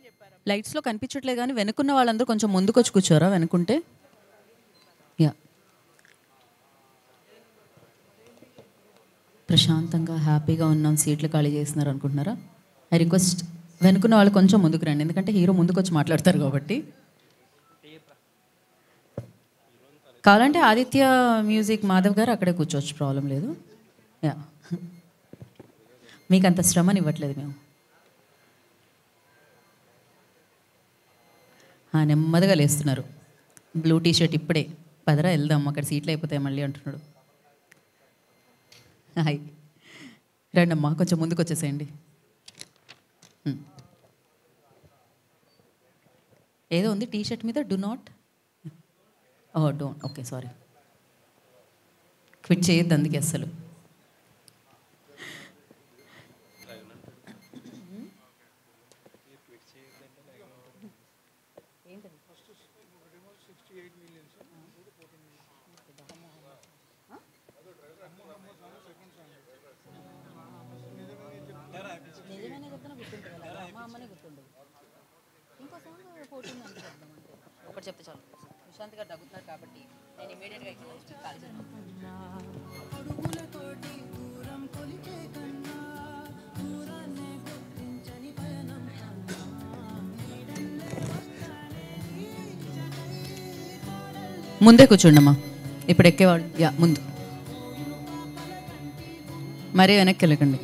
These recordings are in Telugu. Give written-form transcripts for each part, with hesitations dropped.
లైట్స్లో కనిపించట్లేదు కానీ వెనుకున్న వాళ్ళందరూ కొంచెం ముందుకు వచ్చి కూర్చోరా వెనుకుంటే. యా, ప్రశాంతంగా హ్యాపీగా ఉన్నాం, సీట్లు ఖాళీ చేస్తున్నారు అనుకుంటున్నారా? ఐ రిక్వెస్ట్ వెనుకున్న వాళ్ళు కొంచెం ముందుకు రండి, ఎందుకంటే హీరో ముందుకు వచ్చి మాట్లాడతారు కాబట్టి. కావాలంటే ఆదిత్య మ్యూజిక్ మాధవ్ గారు అక్కడే కూర్చోవచ్చు, ప్రాబ్లం లేదు. యా, మీకు అంత శ్రమని ఇవ్వట్లేదు మేము. నెమ్మదిగా లేస్తున్నారు. బ్లూ టీషర్ట్ ఇప్పుడే, పదరా వెళ్దాం అక్కడ సీట్లు అయిపోతాయి మళ్ళీ అంటున్నాడు. హాయ్, రండి అమ్మా, కొంచెం ముందుకు వచ్చేసేయండి. ఏదో ఉంది టీషర్ట్ మీద, do not, don't, okay sorry, quit చేయొద్దు అందుకే అస్సలు. నిజమైన చెప్తున్నా గుర్తుంటుంది, మా అమ్మనే గుర్తుండదు. ఇంకో సాంగ్ 14 అంటే చెప్దాం అంటే ఒకటి చెప్తే చాలు. విశాంత్ గారు తగ్గుతున్నారు కాబట్టి నేను ఇమీడియట్గా ఇక్కడ ఖాళీ చేస్తాను. ముందే కూర్చోండమ్మా, ఇప్పుడు ఎక్కేవాళ్ళు. యా, ముందు, మరీ వెనక్కి వెళ్ళకండి.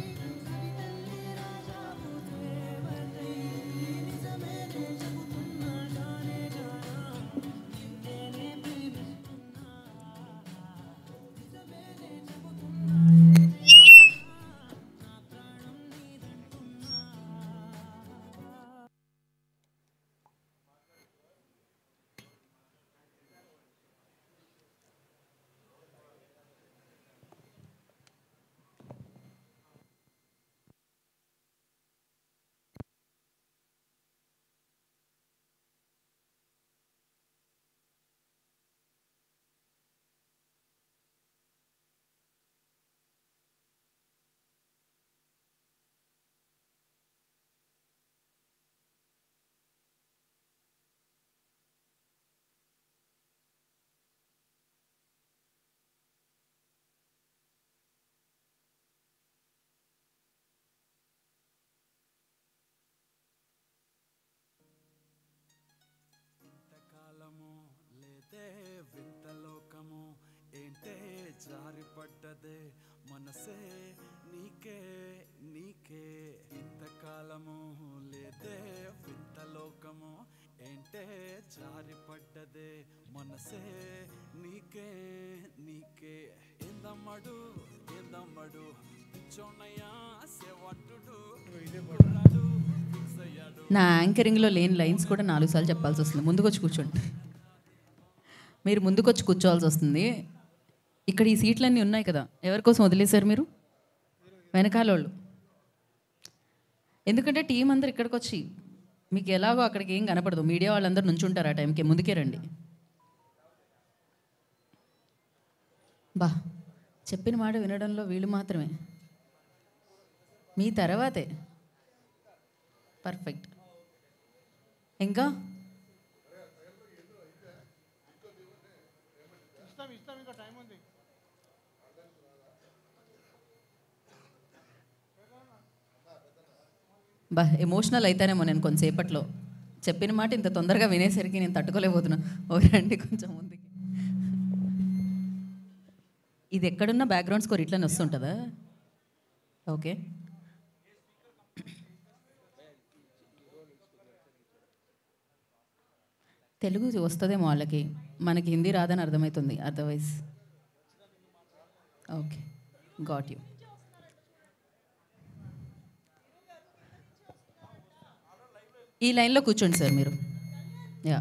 వింతలోకము ఏంటే జారిపడ్డదే మనసే నీకే నీకే, ఇంతకాలము లేదే వింతలోకము ఏంటే జారిపడ్డదే మనసే నీకే నీకే. ఏందమ్మడు ఏందమ్మడు పిచ్చోన్నయ్యా సేవట్టుడు నా యాంకరింగ్లో లేని లైన్స్ కూడా 4 సార్లు చెప్పాల్సి వస్తుంది. ముందుకొచ్చి కూర్చోండి, మీరు ముందుకొచ్చి కూర్చోవాల్సి వస్తుంది. ఇక్కడ ఈ సీట్లన్నీ ఉన్నాయి కదా, ఎవరి కోసం వదిలేశారు మీరు? వెనకాలోళ్ళు. ఎందుకంటే టీం అందరు ఇక్కడికి వచ్చి మీకు ఎలాగో అక్కడికి ఏం కనపడదు, మీడియా వాళ్ళందరూ నుంచుంటారు ఆ టైంకి, ముందుకే రండి. బా, చెప్పిన మాట వినడంలో వీళ్ళు మాత్రమే, మీ తర్వాతే. పర్ఫెక్ట్. ఇంకా బా, ఎమోషనల్ అయితేనేమో నేను కొంతసేపట్లో. చెప్పిన మాట ఇంత తొందరగా వినేసరికి నేను తట్టుకోలేకపోతున్నా. రండి కొంచెం ముందుకి. ఇది ఎక్కడున్న బ్యాక్గ్రౌండ్ స్కోర్ ఇట్లనే వస్తుంటుందా? ఓకే, తెలుగు వస్తుందేమో వాళ్ళకి, మనకి హిందీ రాదని అర్థమవుతుంది, అదర్వైజ్. Okay, got you. ఈ లైన్లో కూర్చోండి సార్ మీరు. యా,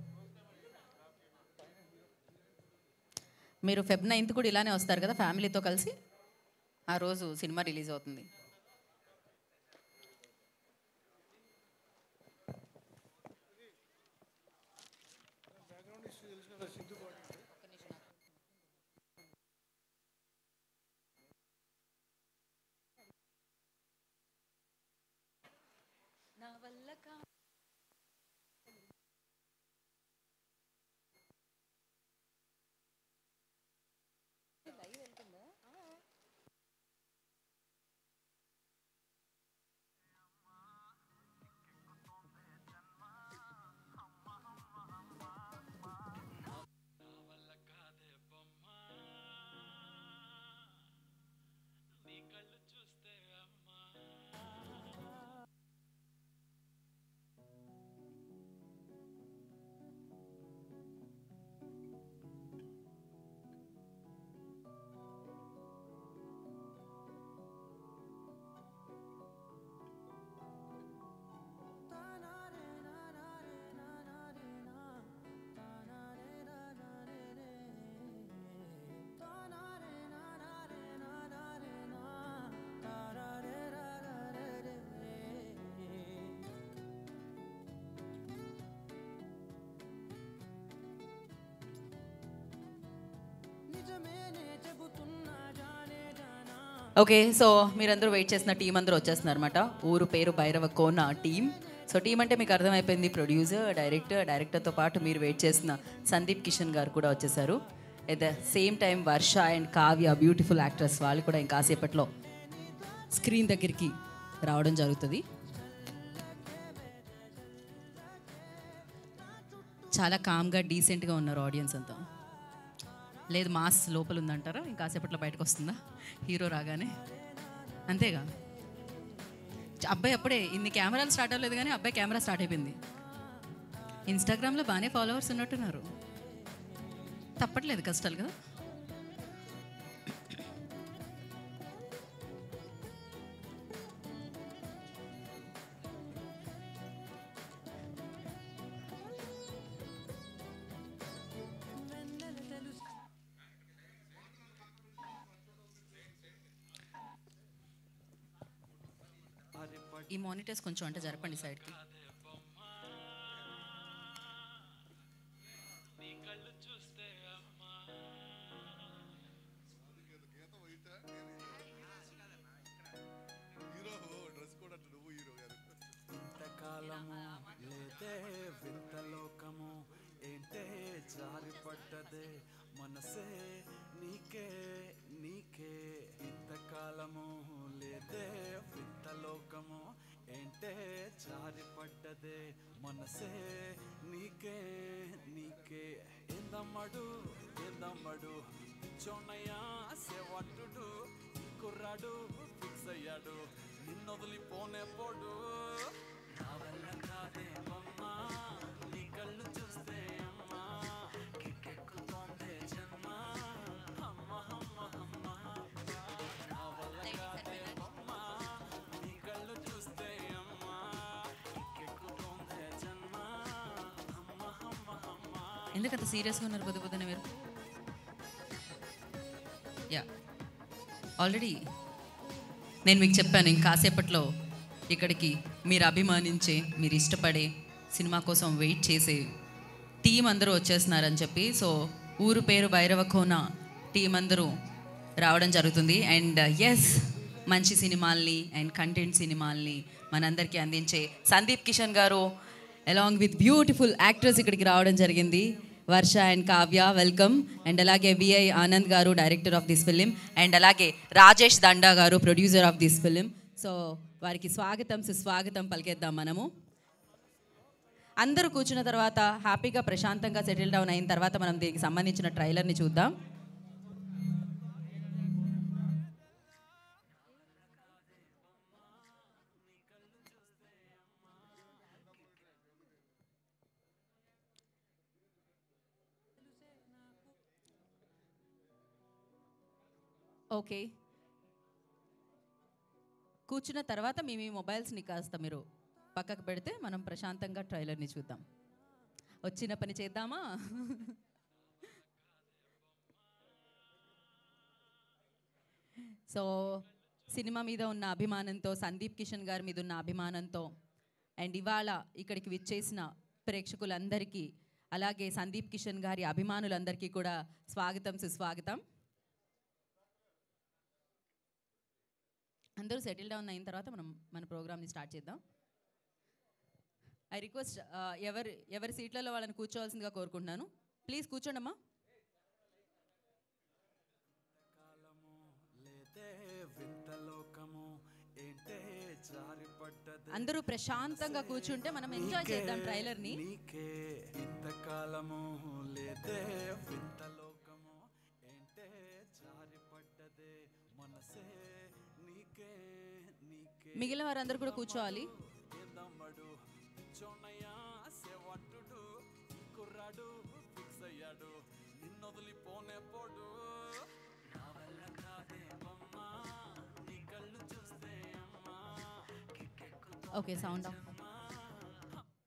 మీరు Feb 9th కూడా ఇలానే వస్తారు కదా ఫ్యామిలీతో కలిసి, ఆ రోజు సినిమా రిలీజ్ అవుతుంది. నా వల్ల ఓకే, సో మీరందరూ వెయిట్ చేసిన టీం అందరూ వచ్చేస్తున్నారు అనమాట. Ooru Peru Bhairava Kona team. So team అంటే మీకు అర్థమైపోయింది, ప్రొడ్యూసర్, డైరెక్టర్తో పాటు మీరు వెయిట్ చేసిన సందీప్ కిషన్ గారు కూడా వచ్చేసారు. At the same time Varsha and Kavya, beautiful actress, వాళ్ళు కూడా ఇంకాసేపట్లో స్క్రీన్ దగ్గరికి రావడం జరుగుతుంది. చాలా కామ్గా డీసెంట్గా ఉన్నారు ఆడియన్స్ అంతా. లేదు మాస్ లోపల ఉందంటారా? ఇంకాసేపట్లో బయటకు వస్తుందా హీరో రాగానే? అంతేగా, అబ్బాయి అప్పుడే ఇన్ని కెమెరాలు స్టార్ట్ అవ్వలేదు కానీ అబ్బాయి కెమెరా స్టార్ట్ అయిపోయింది. ఇన్స్టాగ్రామ్లో బాగానే ఫాలోవర్స్ ఉన్నట్టున్నారు. తప్పట్లేదు కష్టాలు కదా. ఈ మానిటర్స్ కొంచెం అంటే జరపండి సైడ్కి. ఇంతకాలము లేదే వింతలోకము ఏంటే జారిపడ్డదే మనసే నీకే నీకే. ఇంతకాలము లేదే వింతలోకము ఏంటే జారిపడ్డదే మనసే నీకే నీకే. ఏందమ్మడు ఏందమ్మడు చోనయ్యా సేవట్టుడు కుర్రాడు ఫిక్స్ అయ్యాడు నిన్నొదిలిపోనే పోడు. నా వల్ల కాదే అమ్మా నీ కళ్ళు చూస్తే అమ్మా కిక్కెక్కుతోందే జన్మ అమ్మ అమ్మ అమ్మ. నా వల్ల కాదే అమ్మా నీ కళ్ళు చూస్తే అమ్మా కిక్కెక్కుతోందే జన్మ అమ్మ అమ్మ అమ్మ. ఎందుకంత సీరియస్గా ఉన్నారు పొద్దునే మీరు? యా, ఆల్రెడీ నేను మీకు చెప్పాను ఇంకాసేపట్లో ఇక్కడికి మీరు అభిమానించే, మీరు ఇష్టపడే, సినిమా కోసం వెయిట్ చేసే టీం అందరూ వచ్చేస్తున్నారని చెప్పి. సో ఊరు పేరు భైరవ కోన టీం అందరూ రావడం జరుగుతుంది. అండ్ ఎస్, మంచి సినిమాల్ని అండ్ కంటెంట్ సినిమాల్ని మనందరికీ అందించే సందీప్ కిషన్ గారు అలాంగ్ విత్ బ్యూటిఫుల్ యాక్టర్స్ ఇక్కడికి రావడం జరిగింది. Varsha and Kavya, welcome. And అలాగే విఐ ఆనంద్ గారు, director of this film, and అలాగే రాజేష్ దండా గారు, producer of this film. So వారికి స్వాగతం సుస్వాగతం పలికేద్దాం మనము. అందరూ కూర్చున్న తర్వాత హ్యాపీగా ప్రశాంతంగా సెటిల్ డౌన్ అయిన తర్వాత మనం దీనికి సంబంధించిన ట్రైలర్ని చూద్దాం. ఓకే, కూర్చున్న తర్వాత మీ మొబైల్స్ని కాస్త మీరు పక్కకు పెడితే మనం ప్రశాంతంగా ట్రైలర్ని చూద్దాం. వచ్చిన పని చేద్దామా? సో సినిమా మీద ఉన్న అభిమానంతో, సందీప్ కిషన్ గారి మీద ఉన్న అభిమానంతో, అండ్ ఇవాళ ఇక్కడికి విచ్చేసిన ప్రేక్షకులందరికీ, అలాగే సందీప్ కిషన్ గారి అభిమానులందరికీ కూడా స్వాగతం సుస్వాగతం. అందరూ సెటిల్ డౌన్ అయిన తర్వాత మనం మన ప్రోగ్రామ్ని స్టార్ట్ చేద్దాం. ఐ రిక్వెస్ట్ ఎవరి సీట్లలో వాళ్ళని కూర్చోవాల్సిందిగా కోరుకుంటున్నాను. ప్లీజ్ కూర్చోండి అమ్మా. అందరూ ప్రశాంతంగా కూర్చుంటే మనం ఎంజాయ్ చేద్దాం ట్రైలర్ని. ఇంతకాలము లేదే వింతలోకము ఏంటే జారిపడ్డదే మనసే నీకే నీకే. మిగిలిన వారందరూ కూడా కూర్చోవాలి. ఏందమ్మడు చోనయ్యా సేవట్టుడు కుర్రాడు ఫిక్స్ అయ్యాడు నిన్నొదిలిపోనే పోడు. నా వల్ల కాదే అమ్మా నీ కళ్ళు చూస్తే అమ్మా. Okay, sound of.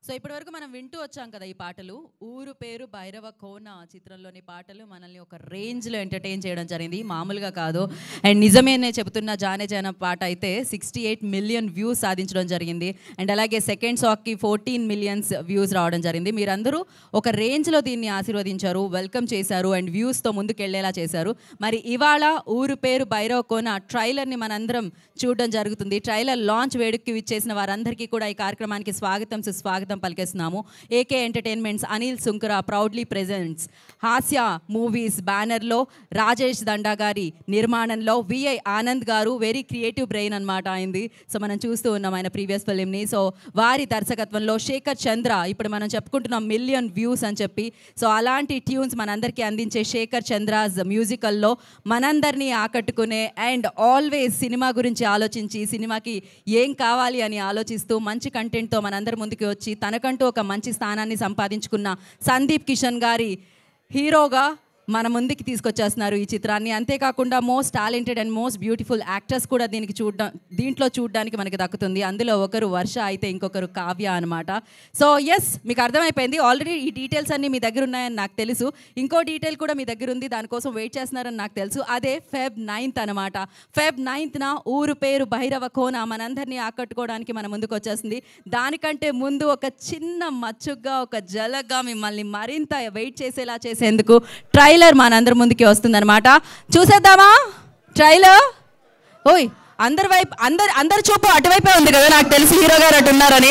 సో ఇప్పటివరకు మనం వింటూ వచ్చాం కదా ఈ పాటలు. ఊరు పేరు భైరవ కోన చిత్రంలోని పాటలు మనల్ని ఒక రేంజ్లో ఎంటర్టైన్ చేయడం జరిగింది, మామూలుగా కాదు. అండ్ నిజమేనే చెబుతున్న జానే జాన పాట అయితే 68 మిలియన్ వ్యూస్ సాధించడం జరిగింది. అండ్ అలాగే సెకండ్ సాంగ్కి 14 మిలియన్స్ వ్యూస్ రావడం జరిగింది. మీరందరూ ఒక రేంజ్లో దీన్ని ఆశీర్వదించారు, వెల్కమ్ చేశారు అండ్ వ్యూస్తో ముందుకెళ్లేలా చేశారు. మరి ఇవాళ ఊరు పేరు భైరవ కోన ట్రైలర్ని మనందరం చూడడం జరుగుతుంది. ట్రైలర్ లాంచ్ వేడుకకి విచ్చేసిన వారందరికీ కూడా ఈ కార్యక్రమానికి స్వాగతం సుస్వాగతం పలికేస్తున్నాము. AK entertainments Anil Sunkara proudly presents Hasya movies బ్యానర్లో రాజేష్ దండా గారి నిర్మాణంలో విఐ ఆనంద్ గారు వెరీ క్రియేటివ్ బ్రెయిన్ అనమాట అయింది. సో మనం చూస్తూ ఉన్నాం ఆయన ప్రీవియస్ ఫిలింని. సో వారి దర్శకత్వంలో శేఖర్ చంద్ర, ఇప్పుడు మనం చెప్పుకుంటున్నాం మిలియన్ వ్యూస్ అని చెప్పి, సో అలాంటి ట్యూన్స్ మనందరికీ అందించే శేఖర్ చంద్రాస్ మ్యూజికల్లో మనందరినీ ఆకట్టుకునే అండ్ ఆల్వేస్ సినిమా గురించి ఆలోచించి సినిమాకి ఏం కావాలి అని ఆలోచిస్తూ మంచి కంటెంట్తో మనందరి ముందుకు వచ్చి తనకంటూ ఒక మంచి స్థానాన్ని సంపాదించుకున్న సందీప్ కిషన్ గారి హీరోగా మన ముందుకి తీసుకొచ్చేస్తున్నారు ఈ చిత్రాన్ని. అంతేకాకుండా most talented and most beautiful actors కూడా దీంట్లో చూడడానికి మనకి దక్కుతుంది. అందులో ఒకరు వర్ష అయితే ఇంకొకరు కావ్య అనమాట. సో ఎస్, మీకు అర్థమైపోయింది ఆల్రెడీ. ఈ డీటెయిల్స్ అన్నీ మీ దగ్గర ఉన్నాయని నాకు తెలుసు. ఇంకో డీటెయిల్ కూడా మీ దగ్గర ఉంది, దానికోసం వెయిట్ చేస్తున్నారని నాకు తెలుసు. అదే Feb 9th అనమాట. Feb 9th ఊరు పేరు భైరవ కోన మనందరినీ ఆకట్టుకోవడానికి మన ముందుకు వచ్చేస్తుంది. దానికంటే ముందు ఒక చిన్న మచ్చుగ్గా, ఒక జలగ్గా మిమ్మల్ని మరింత వెయిట్ చేసేలా చేసేందుకు ట్రైలర్ మనందరి ముందుకి వస్తుందన్నమాట. చూసేద్దామా ట్రైలర్? ఓయ్ అందరి చూపు అటువైపే ఉంది కదా, నాకు తెలిసి హీరో గారు అటు ఉన్నారని.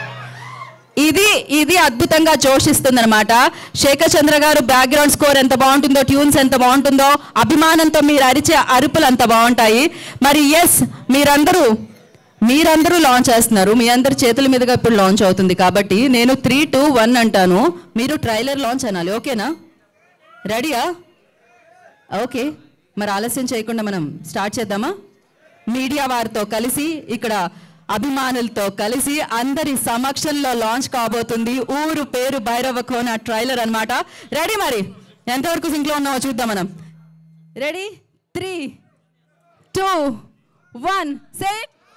ఇది అద్భుతంగా జోషిస్తుంది అనమాట. శేఖర్ చంద్ర గారు బ్యాక్గ్రౌండ్ స్కోర్ ఎంత బాగుంటుందో, ట్యూన్స్ ఎంత బాగుంటుందో, అభిమానంతో మీరు అరిచే అరుపులు అంత బాగుంటాయి. మరి ఎస్, మీరందరూ లాంచ్ చేస్తున్నారు, మీ అందరి చేతుల మీదుగా ఇప్పుడు లాంచ్ అవుతుంది. కాబట్టి నేను 3, 2, 1 అంటాను, మీరు ట్రైలర్ లాంచ్ అనాలి. ఓకేనా? రెడీయా? ఓకే, మరి ఆలస్యం చేయకుండా మనం స్టార్ట్ చేద్దామా? మీడియా వారితో కలిసి, ఇక్కడ అభిమానులతో కలిసి అందరి సమక్షంలో లాంచ్ కాబోతుంది ఊరు పేరు భైరవ కోన ట్రైలర్ అనమాట. రెడీ? మరి ఎంతవరకు సింక్లో ఉన్నామో చూద్దాం మనం. Ready? 3, 2, 1 say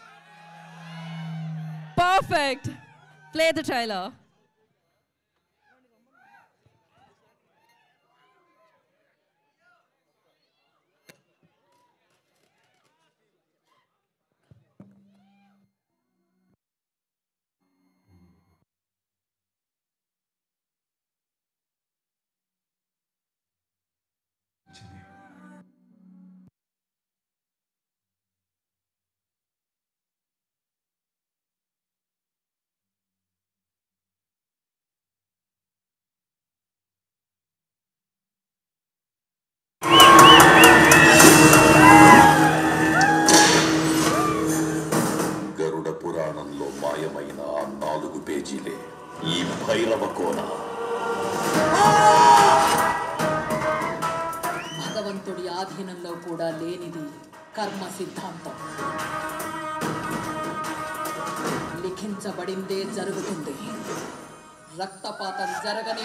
perfect. Play the trailer. Garuda పురాణంలో మాయమైన ఆ 4 పేజీలే ఈ భైరవ కోన. భగవంతుడి ఆధీనంలో కూడా లేనిది కర్మ సిద్ధాంతం. లిఖించబడిందే జరుగుతుంది, రక్తపాతం జరగని.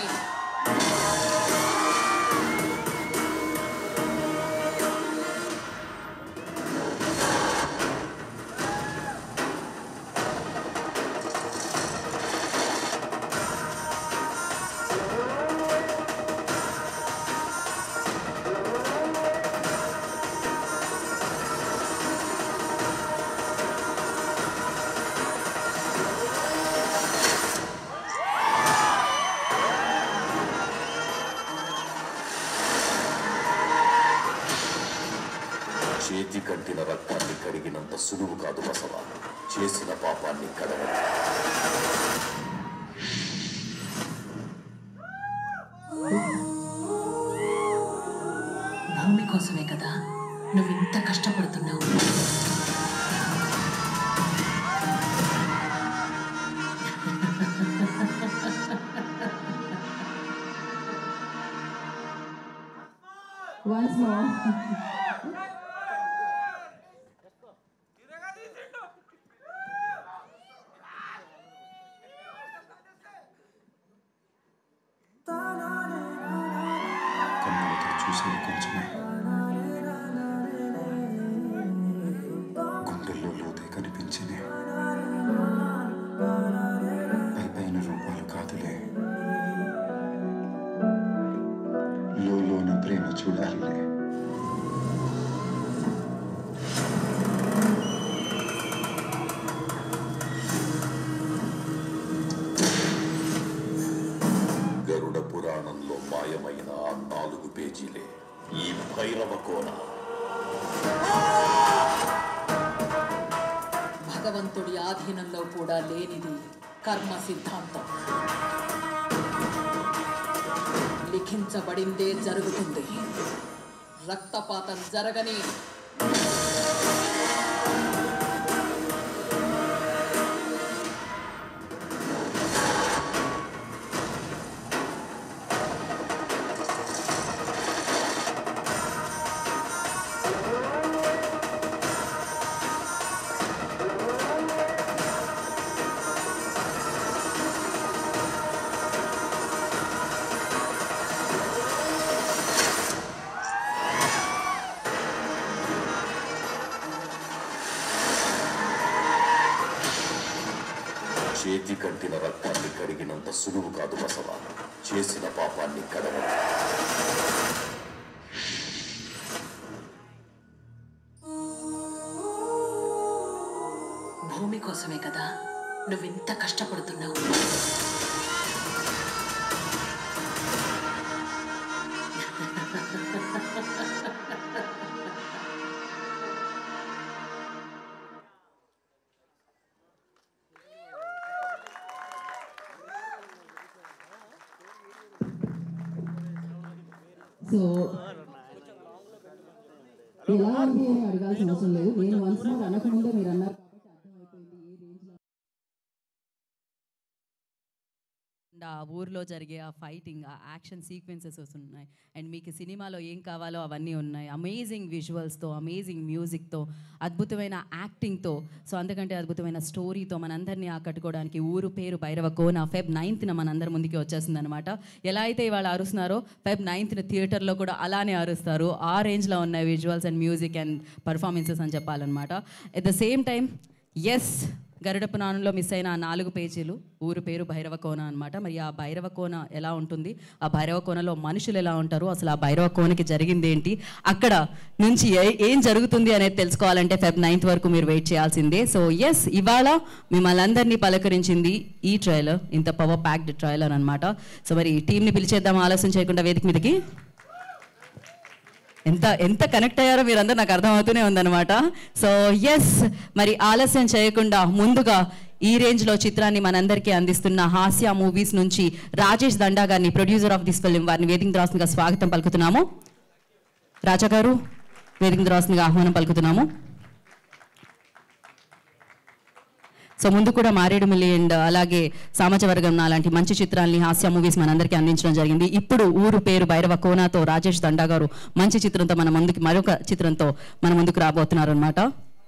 చేతి కట్టిన రక్తాన్ని కడిగినంత సులువు కాదు బసవ చేసిన పాపాన్ని కడగడం. భూమి కోసమే కదా నువ్వు ఇంత కష్టపడుతున్నావు. Once more. కన్నులతో చూసేది కొంచెమే, గుండెల్లో లోతే కనిపించనే. పైపైన రూపం పేజీలే ఈ భైరవ కోన. భగవంతుడి ఆధీనంలో కూడా లేనిది కర్మ సిద్ధాంతం. లిఖించబడిందే జరుగుతుంది. రక్తపాతం జరగని. చేతి కంటిన రక్తాన్ని కడిగినంత సులువు కాదు బసవ. చేసిన పాపాన్ని కడగడం. భూమి కోసమే కదా నువ్వింత కష్టపడుతున్నావు. సో ఎలా ఉంది అని అడగాల్సిన అవసరం లేదు. నేను వన్స్ మోర్ అనకముందే మీరు అన్నారు కాబట్టి అర్థమైపోయింది ఏ రేంజ్లో. ఆ ఊర్లో జరిగే ఆ ఫైటింగ్, ఆ యాక్షన్ సీక్వెన్సెస్ ఉన్నాయి. అండ్ మీకు సినిమాలో ఏం కావాలో అవన్నీ ఉన్నాయి. అమేజింగ్ విజువల్స్తో, అమేజింగ్ మ్యూజిక్తో, అద్భుతమైన యాక్టింగ్తో, సో అందుకంటే అద్భుతమైన స్టోరీతో మనందరినీ ఆకట్టుకోవడానికి ఊరు పేరు భైరవ కోన Feb 9th మనందరి ముందుకి వచ్చేస్తుంది అనమాట. ఎలా అయితే ఇవాళ అరుస్తున్నారో Feb 9th థియేటర్లో కూడా అలానే అరుస్తారు. ఆ రేంజ్లో ఉన్నాయి visuals and music and performances అని చెప్పాలన్నమాట. At the same time yes, Garuda పురాణంలో మిస్ అయిన ఆ 4 పేజీలు ఊరు పేరు భైరవ కోన అనమాట. మరి ఆ భైరవ కోన ఎలా ఉంటుంది, ఆ భైరవ కోనలో మనుషులు ఎలా ఉంటారు, అసలు ఆ భైరవ కోనకి జరిగింది ఏంటి, అక్కడ నుంచి ఏం జరుగుతుంది అనేది తెలుసుకోవాలంటే Feb 9th వరకు మీరు వెయిట్ చేయాల్సిందే. సో ఎస్, ఇవాళ మిమ్మల్ని అందరినీ పలకరించింది ఈ ట్రైలర్, ఇంత పవర్ ప్యాక్డ్ ట్రైలర్ అనమాట. సో మరి టీంని పిలిచేద్దాం ఆలస్యం చేయకుండా వేదిక మీదకి. ఎంత కనెక్ట్ అయ్యారో మీరందరూ నాకు అర్థమవుతూనే ఉందన్నమాట. సో ఎస్, మరి ఆలస్యం చేయకుండా ముందుగా ఈ రేంజ్లో చిత్రాన్ని మనందరికీ అందిస్తున్న హాస్య మూవీస్ నుంచి రాజేష్ దండా గారిని, ప్రొడ్యూసర్ ఆఫ్ దిస్ ఫిల్మ్, వారిని వేదిక రాస్తుందిగా స్వాగతం పలుకుతున్నాము. రాజా గారు వేదిక రాస్తుందిగా ఆహ్వానం పలుకుతున్నాము. సో ముందు కూడా మారేడుమిల్లి అండ్ అలాగే సామాజవర్గం అలాంటి మంచి చిత్రాల్ని, హాస్య మూవీస్ మనందరికీ అందించడం జరిగింది. ఇప్పుడు ఊరు పేరు భైరవ కోనతో రాజేష్ దండా గారు మంచి చిత్రంతో మన ముందుకి, మరొక చిత్రంతో మన ముందుకు రాబోతున్నారు అనమాట.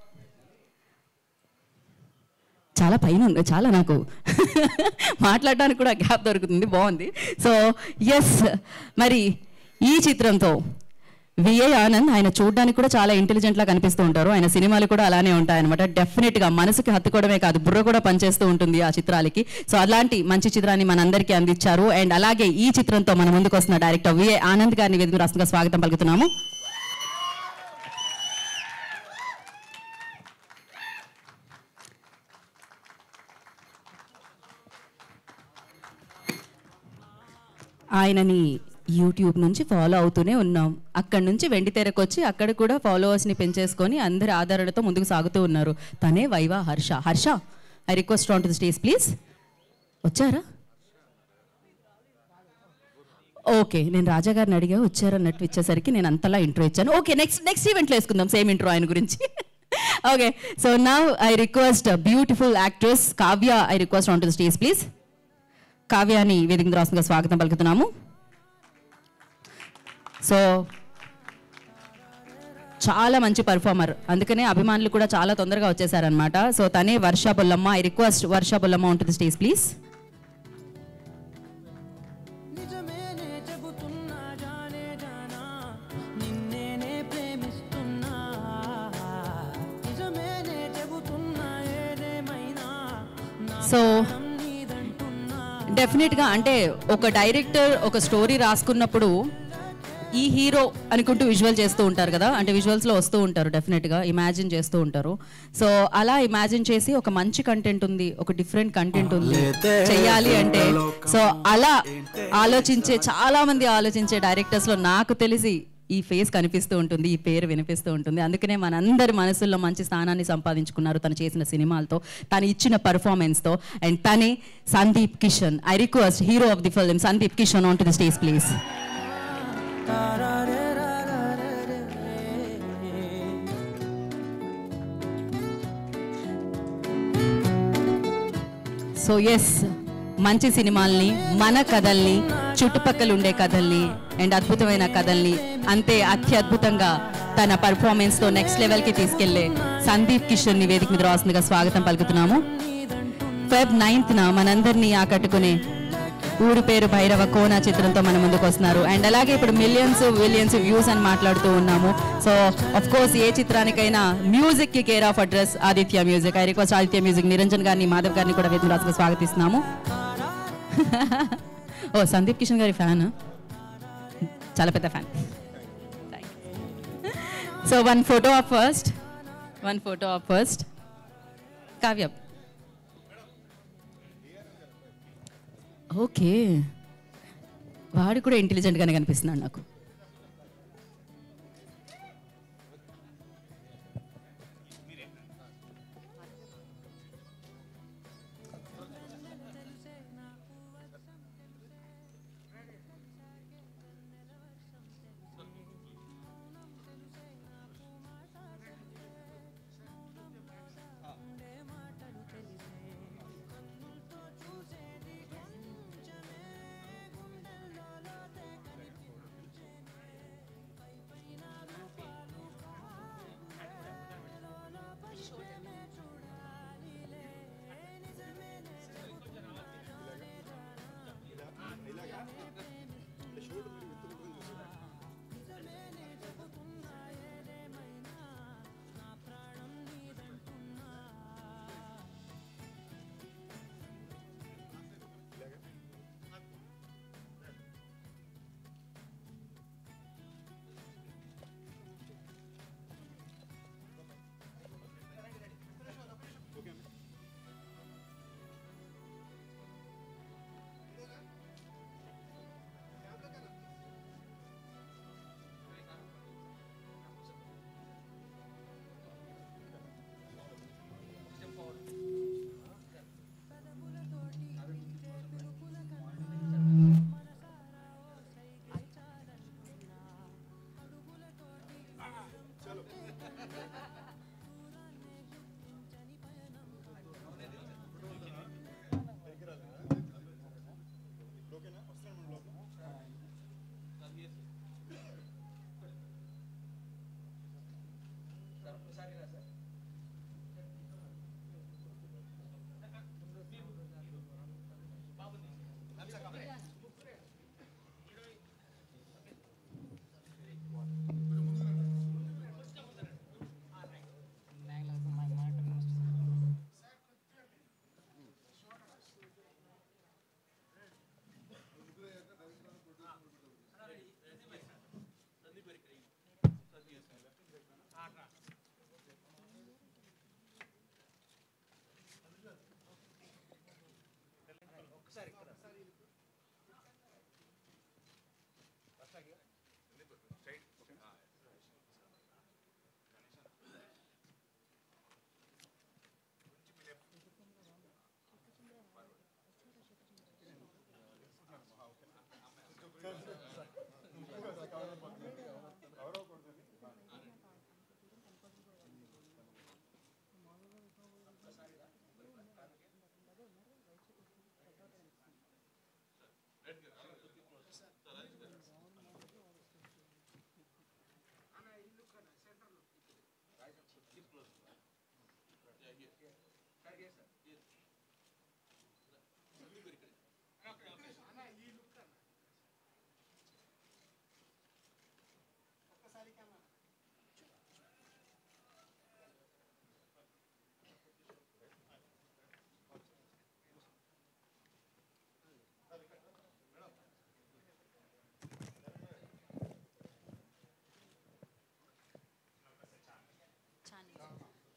చాలా పైన ఉంది, చాలా నాకు మాట్లాడడానికి కూడా గ్యాప్ దొరుకుతుంది, బాగుంది. సో ఎస్, మరి ఈ చిత్రంతో విఏ ఆనంద్, ఆయన చూడడానికి కూడా చాలా ఇంటెలిజెంట్లా కనిపిస్తూ ఉంటారు. ఆయన సినిమాలు కూడా అలానే ఉంటాయన్నమాట. డెఫినెట్గా మనసుకి హత్తుకోవడమే కాదు, బుర్ర కూడా పనిచేస్తూ ఉంటుంది ఆ చిత్రాలకి. సో అలాంటి మంచి చిత్రాన్ని మనందరికీ అందించారు. అండ్ అలాగే ఈ చిత్రంతో మన ముందుకు వస్తున్న డైరెక్టర్ విఏ ఆనంద్ గారిని వేదిక రాష్ట్రంగా స్వాగతం పలుకుతున్నాము. ఆయనని యూట్యూబ్ నుంచి ఫాలో అవుతూనే ఉన్నాం. అక్కడి నుంచి వెండితెరకు వచ్చి అక్కడ కూడా ఫాలోవర్స్ని పెంచేసుకొని అందరి ఆధారాలతో ముందుకు సాగుతూ ఉన్నారు. తనే Viva Harsha. Harsha, I request on to the stage please. వచ్చారా? ఓకే, నేను రాజా గారిని అడిగా వచ్చారన్నట్టు ఇచ్చేసరికి నేను అంతలా ఇంట్రో ఇచ్చాను. ఓకే, నెక్స్ట్ ఈవెంట్లో వేసుకుందాం సేమ్ ఇంట్రో ఆయన గురించి. Okay, so now I request beautiful actress Kavya, I request on to the stage please. కావ్యాని వేదిక రాష్ట్రంగా స్వాగతం పలుకుతున్నాము. సో చాలా మంచి పర్ఫార్మర్, అందుకనే అభిమానులు కూడా చాలా తొందరగా వచ్చేసారనమాట. సో తనే Varsha Bollamma. I request Varsha Bollamma on to the stage please. So డెఫినెట్గా అంటే ఒక డైరెక్టర్ ఒక స్టోరీ రాసుకున్నప్పుడు ఈ హీరో అనుకుంటూ విజువల్ చేస్తూ ఉంటారు కదా, అంటే విజువల్స్లో వస్తూ ఉంటారు డెఫినెట్గా, ఇమాజిన్ చేస్తూ ఉంటారు. సో అలా ఇమాజిన్ చేసి ఒక మంచి కంటెంట్ ఉంది, ఒక డిఫరెంట్ కంటెంట్ ఉంది చెయ్యాలి అంటే, సో అలా ఆలోచించే చాలామంది ఆలోచించే డైరెక్టర్స్లో నాకు తెలిసి ఈ ఫేస్ కనిపిస్తూ ఉంటుంది, ఈ పేరు వినిపిస్తూ ఉంటుంది. అందుకనే మనందరి మనసుల్లో మంచి స్థానాన్ని సంపాదించుకున్నారు తను చేసిన సినిమాలతో, తను ఇచ్చిన పర్ఫార్మెన్స్తో. అండ్ తనే Sandeep Kishan. I request hero of the film Sandeep Kishan on to the stage please. So yes, మంచి సినిమాల్ని, మన కథల్ని, చుట్టుపక్కల ఉండే కథల్ని అండ్ అద్భుతమైన కథల్ని అంతే అత్యద్భుతంగా తన పర్ఫార్మెన్స్తో నెక్స్ట్ లెవెల్కి తీసుకెళ్లే సందీప్ కిషన్ని వేదిక మీద రాస్తుందిగా స్వాగతం పలుకుతున్నాము. Feb 9th మనందరినీ ఆకట్టుకునే ఊరి పేరు భైరవ కోన చిత్రంతో మన ముందుకు వస్తున్నారు. అండ్ అలాగే ఇప్పుడు మిలియన్స్ వ్యూస్ అని మాట్లాడుతూ ఉన్నాము. సో ఆఫ్ కోర్స్ ఏ చిత్రానికైనా మ్యూజిక్ కి care of address Aditya music. I request Aditya music Niranjan గారిని, మాధవ్ గారిని కూడా వేదిక రాసుగా స్వాగతిస్తున్నాము. ఓ సందీప్ కిషన్ గారి ఫ్యాన్, చాలా పెద్ద fan. So one photo of first Kavya. Okay, వాడు కూడా ఇంటెలిజెంట్గానే కనిపిస్తున్నాడు నాకు.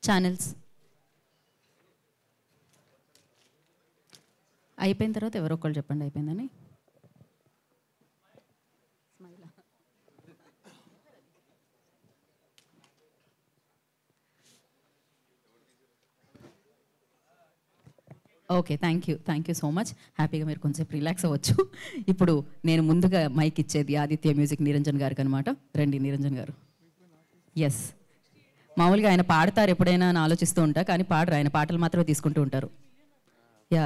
ఛానల్స్ అయిపోయిన తర్వాత ఎవరో ఒకళ్ళు చెప్పండి అయిపోయిందని. Okay, thank you so much. హ్యాపీగా మీరు కొంచెం రిలాక్స్ అవ్వచ్చు. ఇప్పుడు నేను ముందుగా మైక్ ఇచ్చేది ఆదిత్య మ్యూజిక్ నిరంజన్ గారికి అనమాట. రండి నిరంజన్ గారు. ఎస్, మామూలుగా ఆయన పాడతారు ఎప్పుడైనా అని ఆలోచిస్తూ ఉంటా, కానీ పాడరు, ఆయన పాటలు మాత్రమే తీసుకుంటూ ఉంటారు. యా,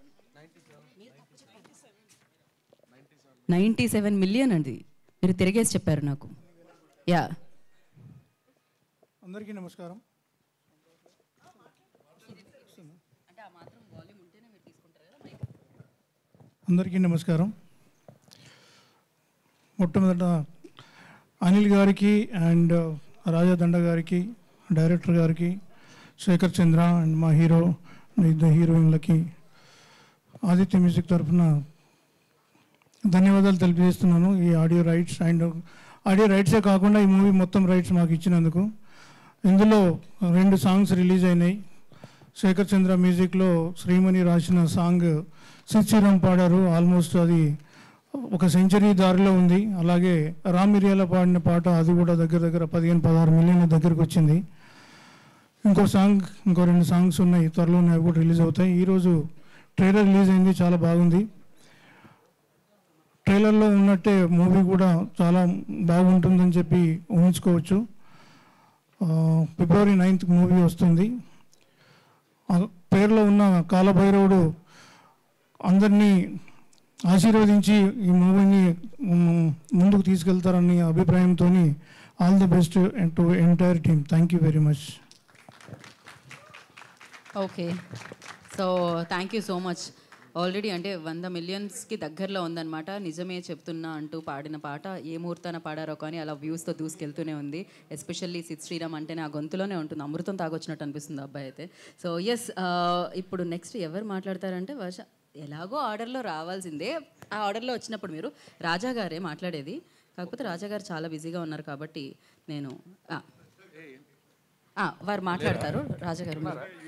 97 మిలియన్ అండి, మీరు తిరిగేసి చెప్పారు నాకు. యా, అందరికీ నమస్కారం. అందరికీ నమస్కారం. మొట్టమొదట అనిల్ గారికి అండ్ రాజా దండ గారికి, డైరెక్టర్ గారికి, శేఖర్ చంద్ర అండ్ మా హీరో, ఇద్దరు హీరోయిన్లకి ఆదిత్య మ్యూజిక్ తరఫున ధన్యవాదాలు తెలియజేస్తున్నాను. ఈ ఆడియో రైట్సే కాకుండా ఈ మూవీ మొత్తం రైట్స్ మాకు ఇచ్చినందుకు. ఇందులో 2 సాంగ్స్ రిలీజ్ అయినాయి. శేఖర్ చంద్ర మ్యూజిక్లో శ్రీమణి రాసిన సాంగ్ శ్రీరామ్ పాడారు. ఆల్మోస్ట్ అది ఒక సెంచరీ దారిలో ఉంది. అలాగే రామ్ మిరియాల పాడిన పాట అది కూడా దగ్గర 15-16 మిలియన్ దగ్గరకు వచ్చింది. ఇంకో 2 సాంగ్స్ ఉన్నాయి, త్వరలోనే అవి కూడా రిలీజ్ అవుతాయి. ఈరోజు ట్రైలర్ రిలీజ్ అయింది, చాలా బాగుంది. ట్రైలర్లో ఉన్నట్టే మూవీ కూడా చాలా బాగుంటుందని చెప్పి ఊహించుకోవచ్చు. February 9th మూవీ వస్తుంది. పేరులో ఉన్న కాలభైరవుడు అందరినీ ఆశీర్వదించి ఈ మూవీని ముందుకు తీసుకెళ్తారని అభిప్రాయంతో all the best to entire team. Thank you very much. Okay, so thank you so much. Already అంటే 100 మిలియన్స్కి దగ్గరలో ఉందన్నమాట. నిజమే చెప్తున్నా అంటూ పాడిన పాట ఏ ముహూర్తాన పాడారో కానీ అలా వ్యూస్తో దూసుకెళ్తూనే ఉంది. ఎస్పెషల్లీ సిద్ శ్రీరామ్ అంటేనే ఆ గొంతులోనే ఉంటుంది, అమృతం తాగొచ్చినట్టు అనిపిస్తుంది అబ్బాయి అయితే. సో ఎస్, ఇప్పుడు నెక్స్ట్ ఎవరు మాట్లాడతారంటే వర్ష, ఎలాగో ఆర్డర్లో రావాల్సిందే. ఆ ఆర్డర్లో వచ్చినప్పుడు మీరు రాజా గారే మాట్లాడేది, కాకపోతే రాజా గారు చాలా బిజీగా ఉన్నారు కాబట్టి నేను వారు మాట్లాడతారు. రాజా గారు,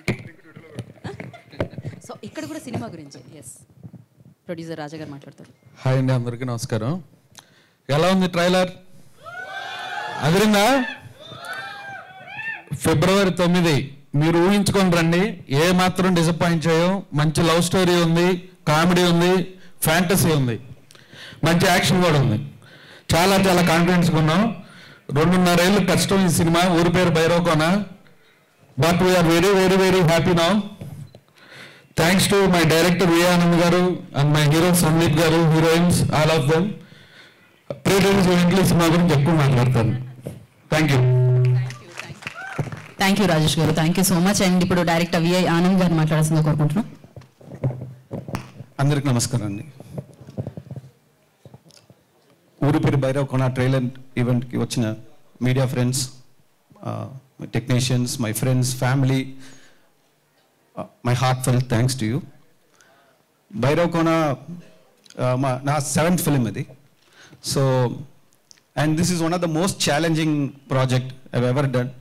సో ఇక్కడ కూడా సినిమా గురించి ఎస్ ప్రొడ్యూసర్ రాజా గారు మాట్లాడతారు. హాయ్ అండి, అందరికీ నమస్కారం. ఎలా ఉంది ట్రైలర్? అదిరిందా? February 9 మీరు ఊహించుకొని రండి, ఏ మాత్రం డిసప్పాయింట్ చేయం. మంచి లవ్ స్టోరీ ఉంది, కామెడీ ఉంది, ఫ్యాంటసీ ఉంది, మంచి యాక్షన్ కూడా ఉంది. చాలా కాన్ఫిడెన్స్గా ఉన్నాం. 2.5 ఏళ్ళు కష్టం ఈ సినిమా, ఊరి పేరు Bhairavakona. But we're very very very happy now. Thanks to my director V Anand గారు అండ్ మై హీరో సందీప్ గారు, heroines all of them. Pre release ఈవెంట్లో సినిమా గురించి ఎక్కువ మాట్లాడతాను. Thank you. Thank you Rajesh గారు, thank you so much. And ఇప్పుడు డైరెక్టర్ విఐ ఆనంద్ గారు మాట్లాడాల్సిందిగా కోరుకుంటున్నాం. అందరికి నమస్కారం అండి. ఊరి పేరు భైరవకోన ట్రైలర్ ఈవెంట్కి వచ్చిన media friends, my technicians, my friends, family, my heartfelt thanks to you. Bhairavakona నా 7th ఫిలిం ఇది. So and this is one of the most challenging project I have ever done.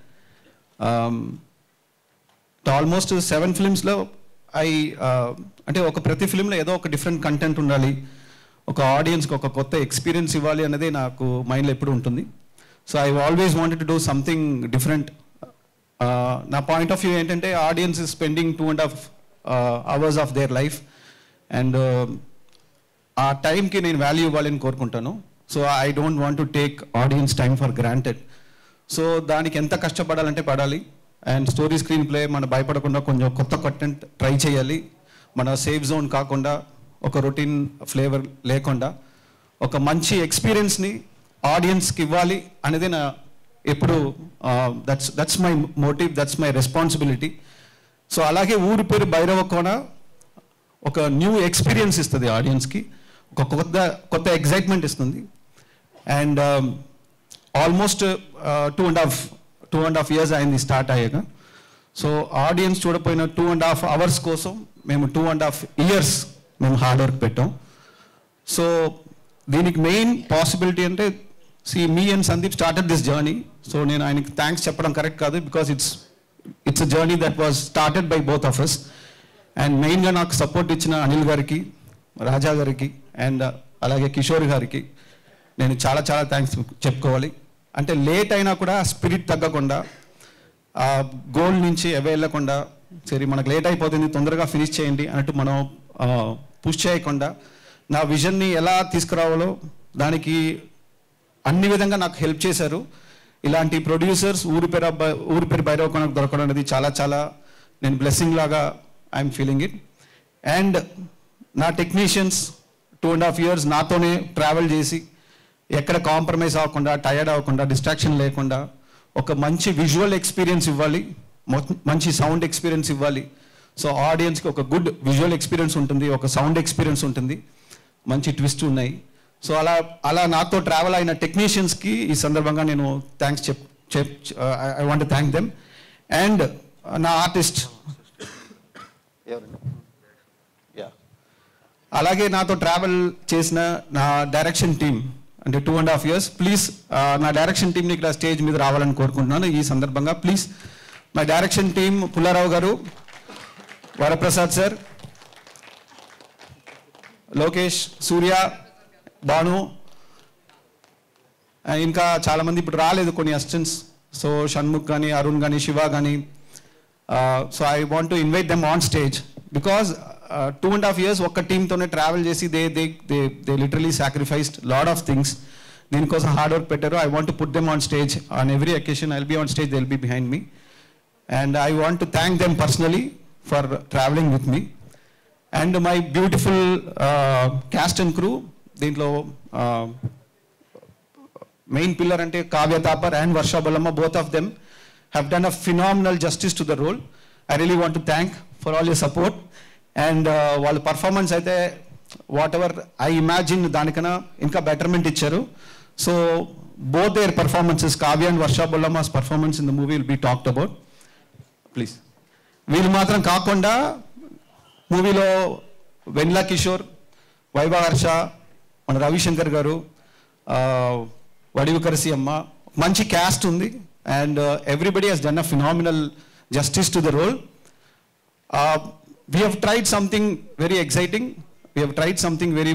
Almost 7 ఫిలిమ్స్లో అంటే ప్రతి ఫిలింలో ఏదో ఒక డిఫరెంట్ కంటెంట్ ఉండాలి, ఒక ఆడియన్స్కి ఒక కొత్త ఎక్స్పీరియన్స్ ఇవ్వాలి అనేది నాకు మైండ్లో ఎప్పుడు ఉంటుంది. So I always wanted to do something different. నా పాయింట్ ఆఫ్ వ్యూ ఏంటంటే audience is spending 2.5 hours of their life and ఆ టైంకి నేను వాల్యూ ఇవ్వాలని కోరుకుంటాను. So I don't want to take audience time for granted. So దానికి ఎంత కష్టపడాలంటే పడాలి. అండ్ స్టోరీ స్క్రీన్ ప్లే మనం భయపడకుండా కొంచెం కొత్త కంటెంట్ ట్రై చేయాలి. మన సేఫ్ జోన్ కాకుండా, ఒక రొటీన్ ఫ్లేవర్ లేకుండా ఒక మంచి ఎక్స్పీరియన్స్ని ఆడియన్స్కి ఇవ్వాలి అనేది నా ఎప్పుడు that's my motive, that's my responsibility. So అలాగే ఊరి పేరు భైరవకోన ఒక న్యూ ఎక్స్పీరియన్స్ ఇస్తుంది ఆడియన్స్కి, ఒక కొత్త ఎగ్జైట్మెంట్ ఇస్తుంది. అండ్ ఆల్మోస్ట్ 2.5 years అయింది స్టార్ట్ అయ్యాక. సో ఆడియన్స్ చూడపోయిన 2.5 hours కోసం మేము 2.5 years మేము హార్డ్ వర్క్ పెట్టాం. సో దీనికి మెయిన్ పాసిబిలిటీ అంటే me and Sandeep started this journey. So నేను ఆయనకి థ్యాంక్స్ చెప్పడం కరెక్ట్ కాదు, because it's a journey that was started by both of us. And మెయిన్గా నాకు సపోర్ట్ ఇచ్చిన అనిల్ గారికి, రాజా గారికి అండ్ అలాగే కిషోర్ గారికి నేను చాలా చాలా థ్యాంక్స్ చెప్పుకోవాలి. అంటే లేట్ అయినా కూడా స్పిరిట్ తగ్గకుండా, ఆ గోల్ నుంచి అవే వెళ్ళకుండా, సరే మనకు లేట్ అయిపోతుంది తొందరగా ఫినిష్ చేయండి అన్నట్టు మనం పుష్ చేయకుండా నా విజన్ని ఎలా తీసుకురావాలో దానికి అన్ని విధంగా నాకు హెల్ప్ చేశారు. ఇలాంటి ప్రొడ్యూసర్స్ ఊరి పేరు భైరవ నాకు దొరకడం అనేది చాలా చాలా నేను బ్లెస్సింగ్ లాగా ఐఎమ్ ఫీలింగ్ ఇట్. అండ్ నా టెక్నీషియన్స్ 2.5 years నాతోనే ట్రావెల్ చేసి ఎక్కడ కాంప్రమైజ్ అవ్వకుండా, టయర్డ్ అవ్వకుండా, డిస్ట్రాక్షన్ లేకుండా ఒక మంచి విజువల్ ఎక్స్పీరియన్స్ ఇవ్వాలి, మంచి సౌండ్ ఎక్స్పీరియన్స్ ఇవ్వాలి. సో ఆడియన్స్కి ఒక గుడ్ విజువల్ ఎక్స్పీరియన్స్ ఉంటుంది, ఒక సౌండ్ ఎక్స్పీరియన్స్ ఉంటుంది, మంచి ట్విస్ట్ ఉన్నాయి. సో అలా నాతో ట్రావెల్ అయిన టెక్నీషియన్స్కి ఈ సందర్భంగా నేను thanks I want to thank them. And నా ఆర్టిస్ట్ అలాగే నాతో ట్రావెల్ చేసిన నా డైరెక్షన్ టీమ్ అంటే 2.5 years, ప్లీజ్ నా డైరెక్షన్ టీంని ఇక్కడ స్టేజ్ మీద రావాలని కోరుకుంటున్నాను ఈ సందర్భంగా. Please my direction team Pullarao గారు, వరప్రసాద్ సార్, లోకేష్, సూర్య, భాను, ఇంకా చాలామంది ఇప్పుడు రాలేదు కొన్ని అసిస్టెంట్స్. సో షణ్ముఖ్ కానీ, అరుణ్ కానీ, శివ కానీ. So I want to invite them on stage because 2.5 years ఒక్క టీంతోనే ట్రావెల్ చేసి they literally sacrificed lot of things. దీనికోసం హార్డ్ వర్క్ పెట్టారు. I want to put them on stage on every occasion. I will be on stage, they will be behind me. And I want to thank them personally for traveling with me. And my beautiful cast and crew, దీంట్లో మెయిన్ పిల్లర్ అంటే Kavya Thapar and Varsha Bollamma, both of them have done a phenomenal justice to the role. I really want to thank for all your support. And వాళ్ళ పర్ఫార్మెన్స్ అయితే వాట్ ఎవర్ ఐ ఇమాజిన్ దానికన్నా ఇంకా బెటర్మెంట్ ఇచ్చారు. So both their performances, Kavya and Varsha Bollamma's performance in the movie will be talked about. Please వీళ్ళు మాత్రం కాకుండా మూవీలో వెన్లా కిషోర్, వైభవ హర్ష, మన రవిశంకర్ గారు, వడివు కరసి అమ్మ, మంచి క్యాస్ట్ ఉంది. And everybody he's done a phenomenal justice to the role. We have tried something very exciting. We have tried something very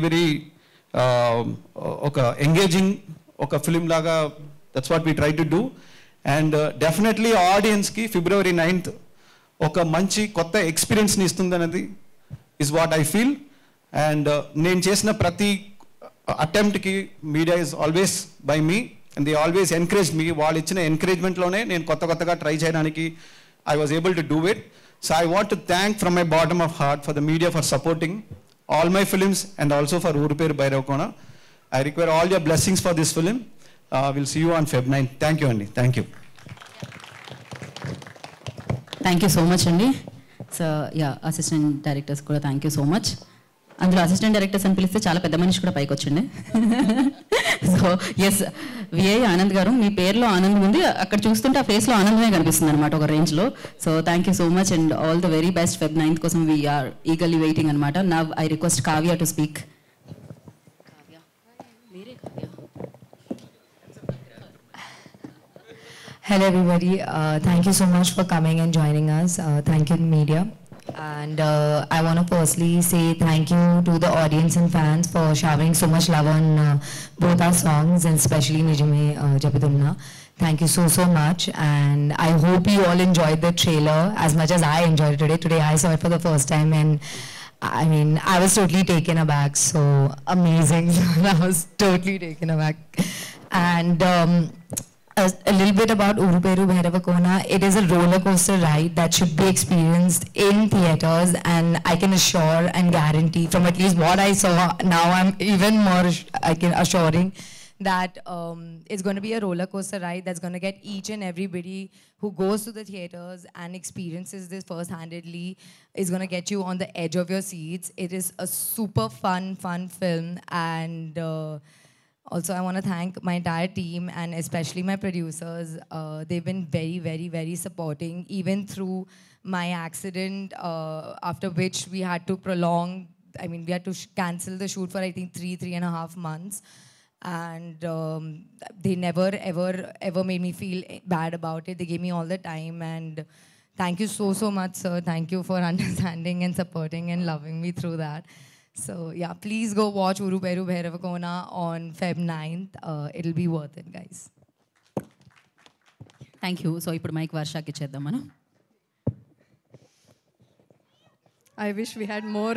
engaging, oka film laga. That's what we try to do. And definitely audience ki February 9th oka manchi kotta experience ni istundanadi is what I feel. And nenu chesina prati attempt ki media is always by me and they always encourage me. Vallu ichina encouragement lone nenu kotta ga try cheyadaniki I was able to do it. So I want to thank from my bottom of heart for the media for supporting all my films and also for Uru Peru Bhairavakona. I require all your blessings for this film. We'll see you on Feb 9. Thank you, Andy. Thank you. Thank you so much, Andy. So, yeah, assistant directors kuda thank you so much. అందులో అసిస్టెంట్ డైరెక్టర్స్ అని పిలిస్తే చాలా పెద్ద మనిషి కూడా పైకి వచ్చిండే. సో ఎస్, విఐ ఆనంద్ గారు, మీ పేరులో ఆనందం ఉంది, అక్కడ చూస్తుంటే ఆ ఫేస్లో ఆనందమే కనిపిస్తుంది అనమాట ఒక రేంజ్లో. So thank you so much and all the very best. Feb 9th కోసం వీఆర్ ఈగర్లీ వెయిటింగ్ అనమాట. Now I request Kavya to speak. Hello everybody, thank you so much for coming and joining us. Thank you media. And I want to firstly say thank you to the audience and fans for showering so much love on both our songs and especially Nijame Jabidumna. Thank you so much, and I hope you all enjoyed the trailer as much as I enjoyed it today. Today I saw it for the first time and I mean I was totally taken aback. So amazing. I was totally taken aback. And a little bit about Uru Peru Bhairavakona. It is a roller coaster ride that should be experienced in theaters, and I can assure and guarantee from at least what I saw, now I'm even more assuring that it's going to be a roller coaster ride that's going to get each and everybody who goes to the theaters and experiences this first-handedly is going to get you on the edge of your seats. It is a super fun film, and also, I want to thank my entire team and especially my producers. They've been very supporting, even through my accident, after which we had to prolong, I mean, we had to cancel the shoot for, I think, 3.5 months. And they never, ever made me feel bad about it. They gave me all the time. And thank you so much, sir. Thank you for understanding and supporting and loving me through that. So yeah, please go watch Uru Peru Bhairavakona on Feb 9th. It'll be worth it, guys. Thank you. So ఇప్పుడు మైక్ వర్షాకి ఇచ్చేద్దాం మనం. I wish we had more.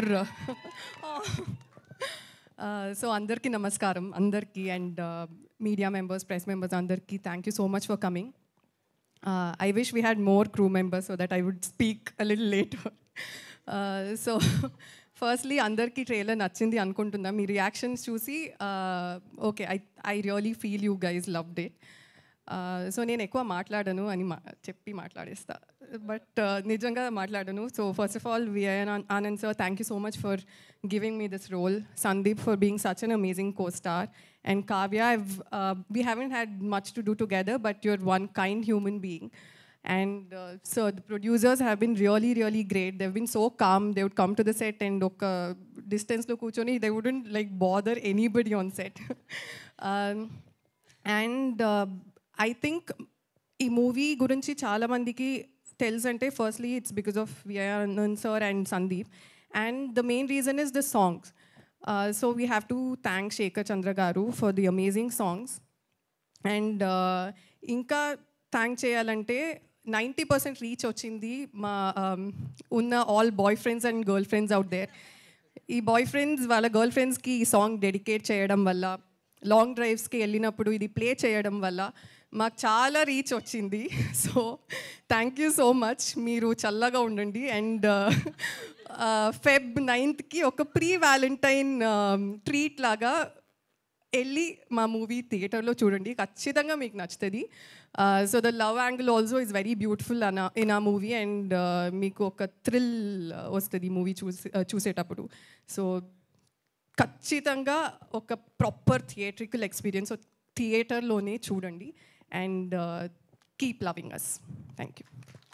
So andarki namaskaram, andarki and media members, press members, andarki, thank you so much for coming. I wish we had more crew members so that I would speak a little later. So firstly, andarki trailer nachindi anukuntunda. Mee reactions chusi okay, I really feel you guys loved it. So నేను ఎక్కువ మాట్లాడను అని చెప్పి మాట్లాడేస్తా, బట్ నిజంగా మాట్లాడను. So first of all VIN Anand sir, thank you so much for giving me this role. Sandeep for being such an amazing co star, and Kavya, we haven't had much to do together, but you're one kind human being. And so the producers have been really, really great. They've been so calm. They would come to the set and oka distance lo kuchoni, they wouldn't like bother anybody on set. And I think ఈ మూవీ గురించి చాలా మందికి తెలుసు అంటే firstly it's because of VIN sir and Sandeep, and the main reason is the songs. So we have to thank Shekhar Chandra గారు for the amazing songs. And ఇంకా థ్యాంక్ చేయాలంటే 90% రీచ్ వచ్చింది మా ఉన్న all boy friends and girl friends out there. ఈ బాయ్ ఫ్రెండ్స్ వాళ్ళ గర్ల్ ఫ్రెండ్స్కి ఈ సాంగ్ డెడికేట్ చేయడం వల్ల, లాంగ్ డ్రైవ్స్కి వెళ్ళినప్పుడు ఇది ప్లే చేయడం వల్ల మాకు చాలా రీచ్ వచ్చింది. So thank you so much. మీరు చల్లగా ఉండండి. అండ్ Feb 9th ఒక ప్రీ వ్యాలంటైన్ ట్రీట్ లాగా వెళ్ళి మా మూవీ థియేటర్లో చూడండి, ఖచ్చితంగా మీకు నచ్చుతుంది. So the love angle also is very beautiful in a movie, and మీకు ఒక థ్రిల్ వస్తుంది మూవీ చూసేటప్పుడు. సో ఖచ్చితంగా ఒక ప్రాపర్ థియేట్రికల్ ఎక్స్పీరియన్స్ థియేటర్లోనే చూడండి. And keep loving us. Thank you.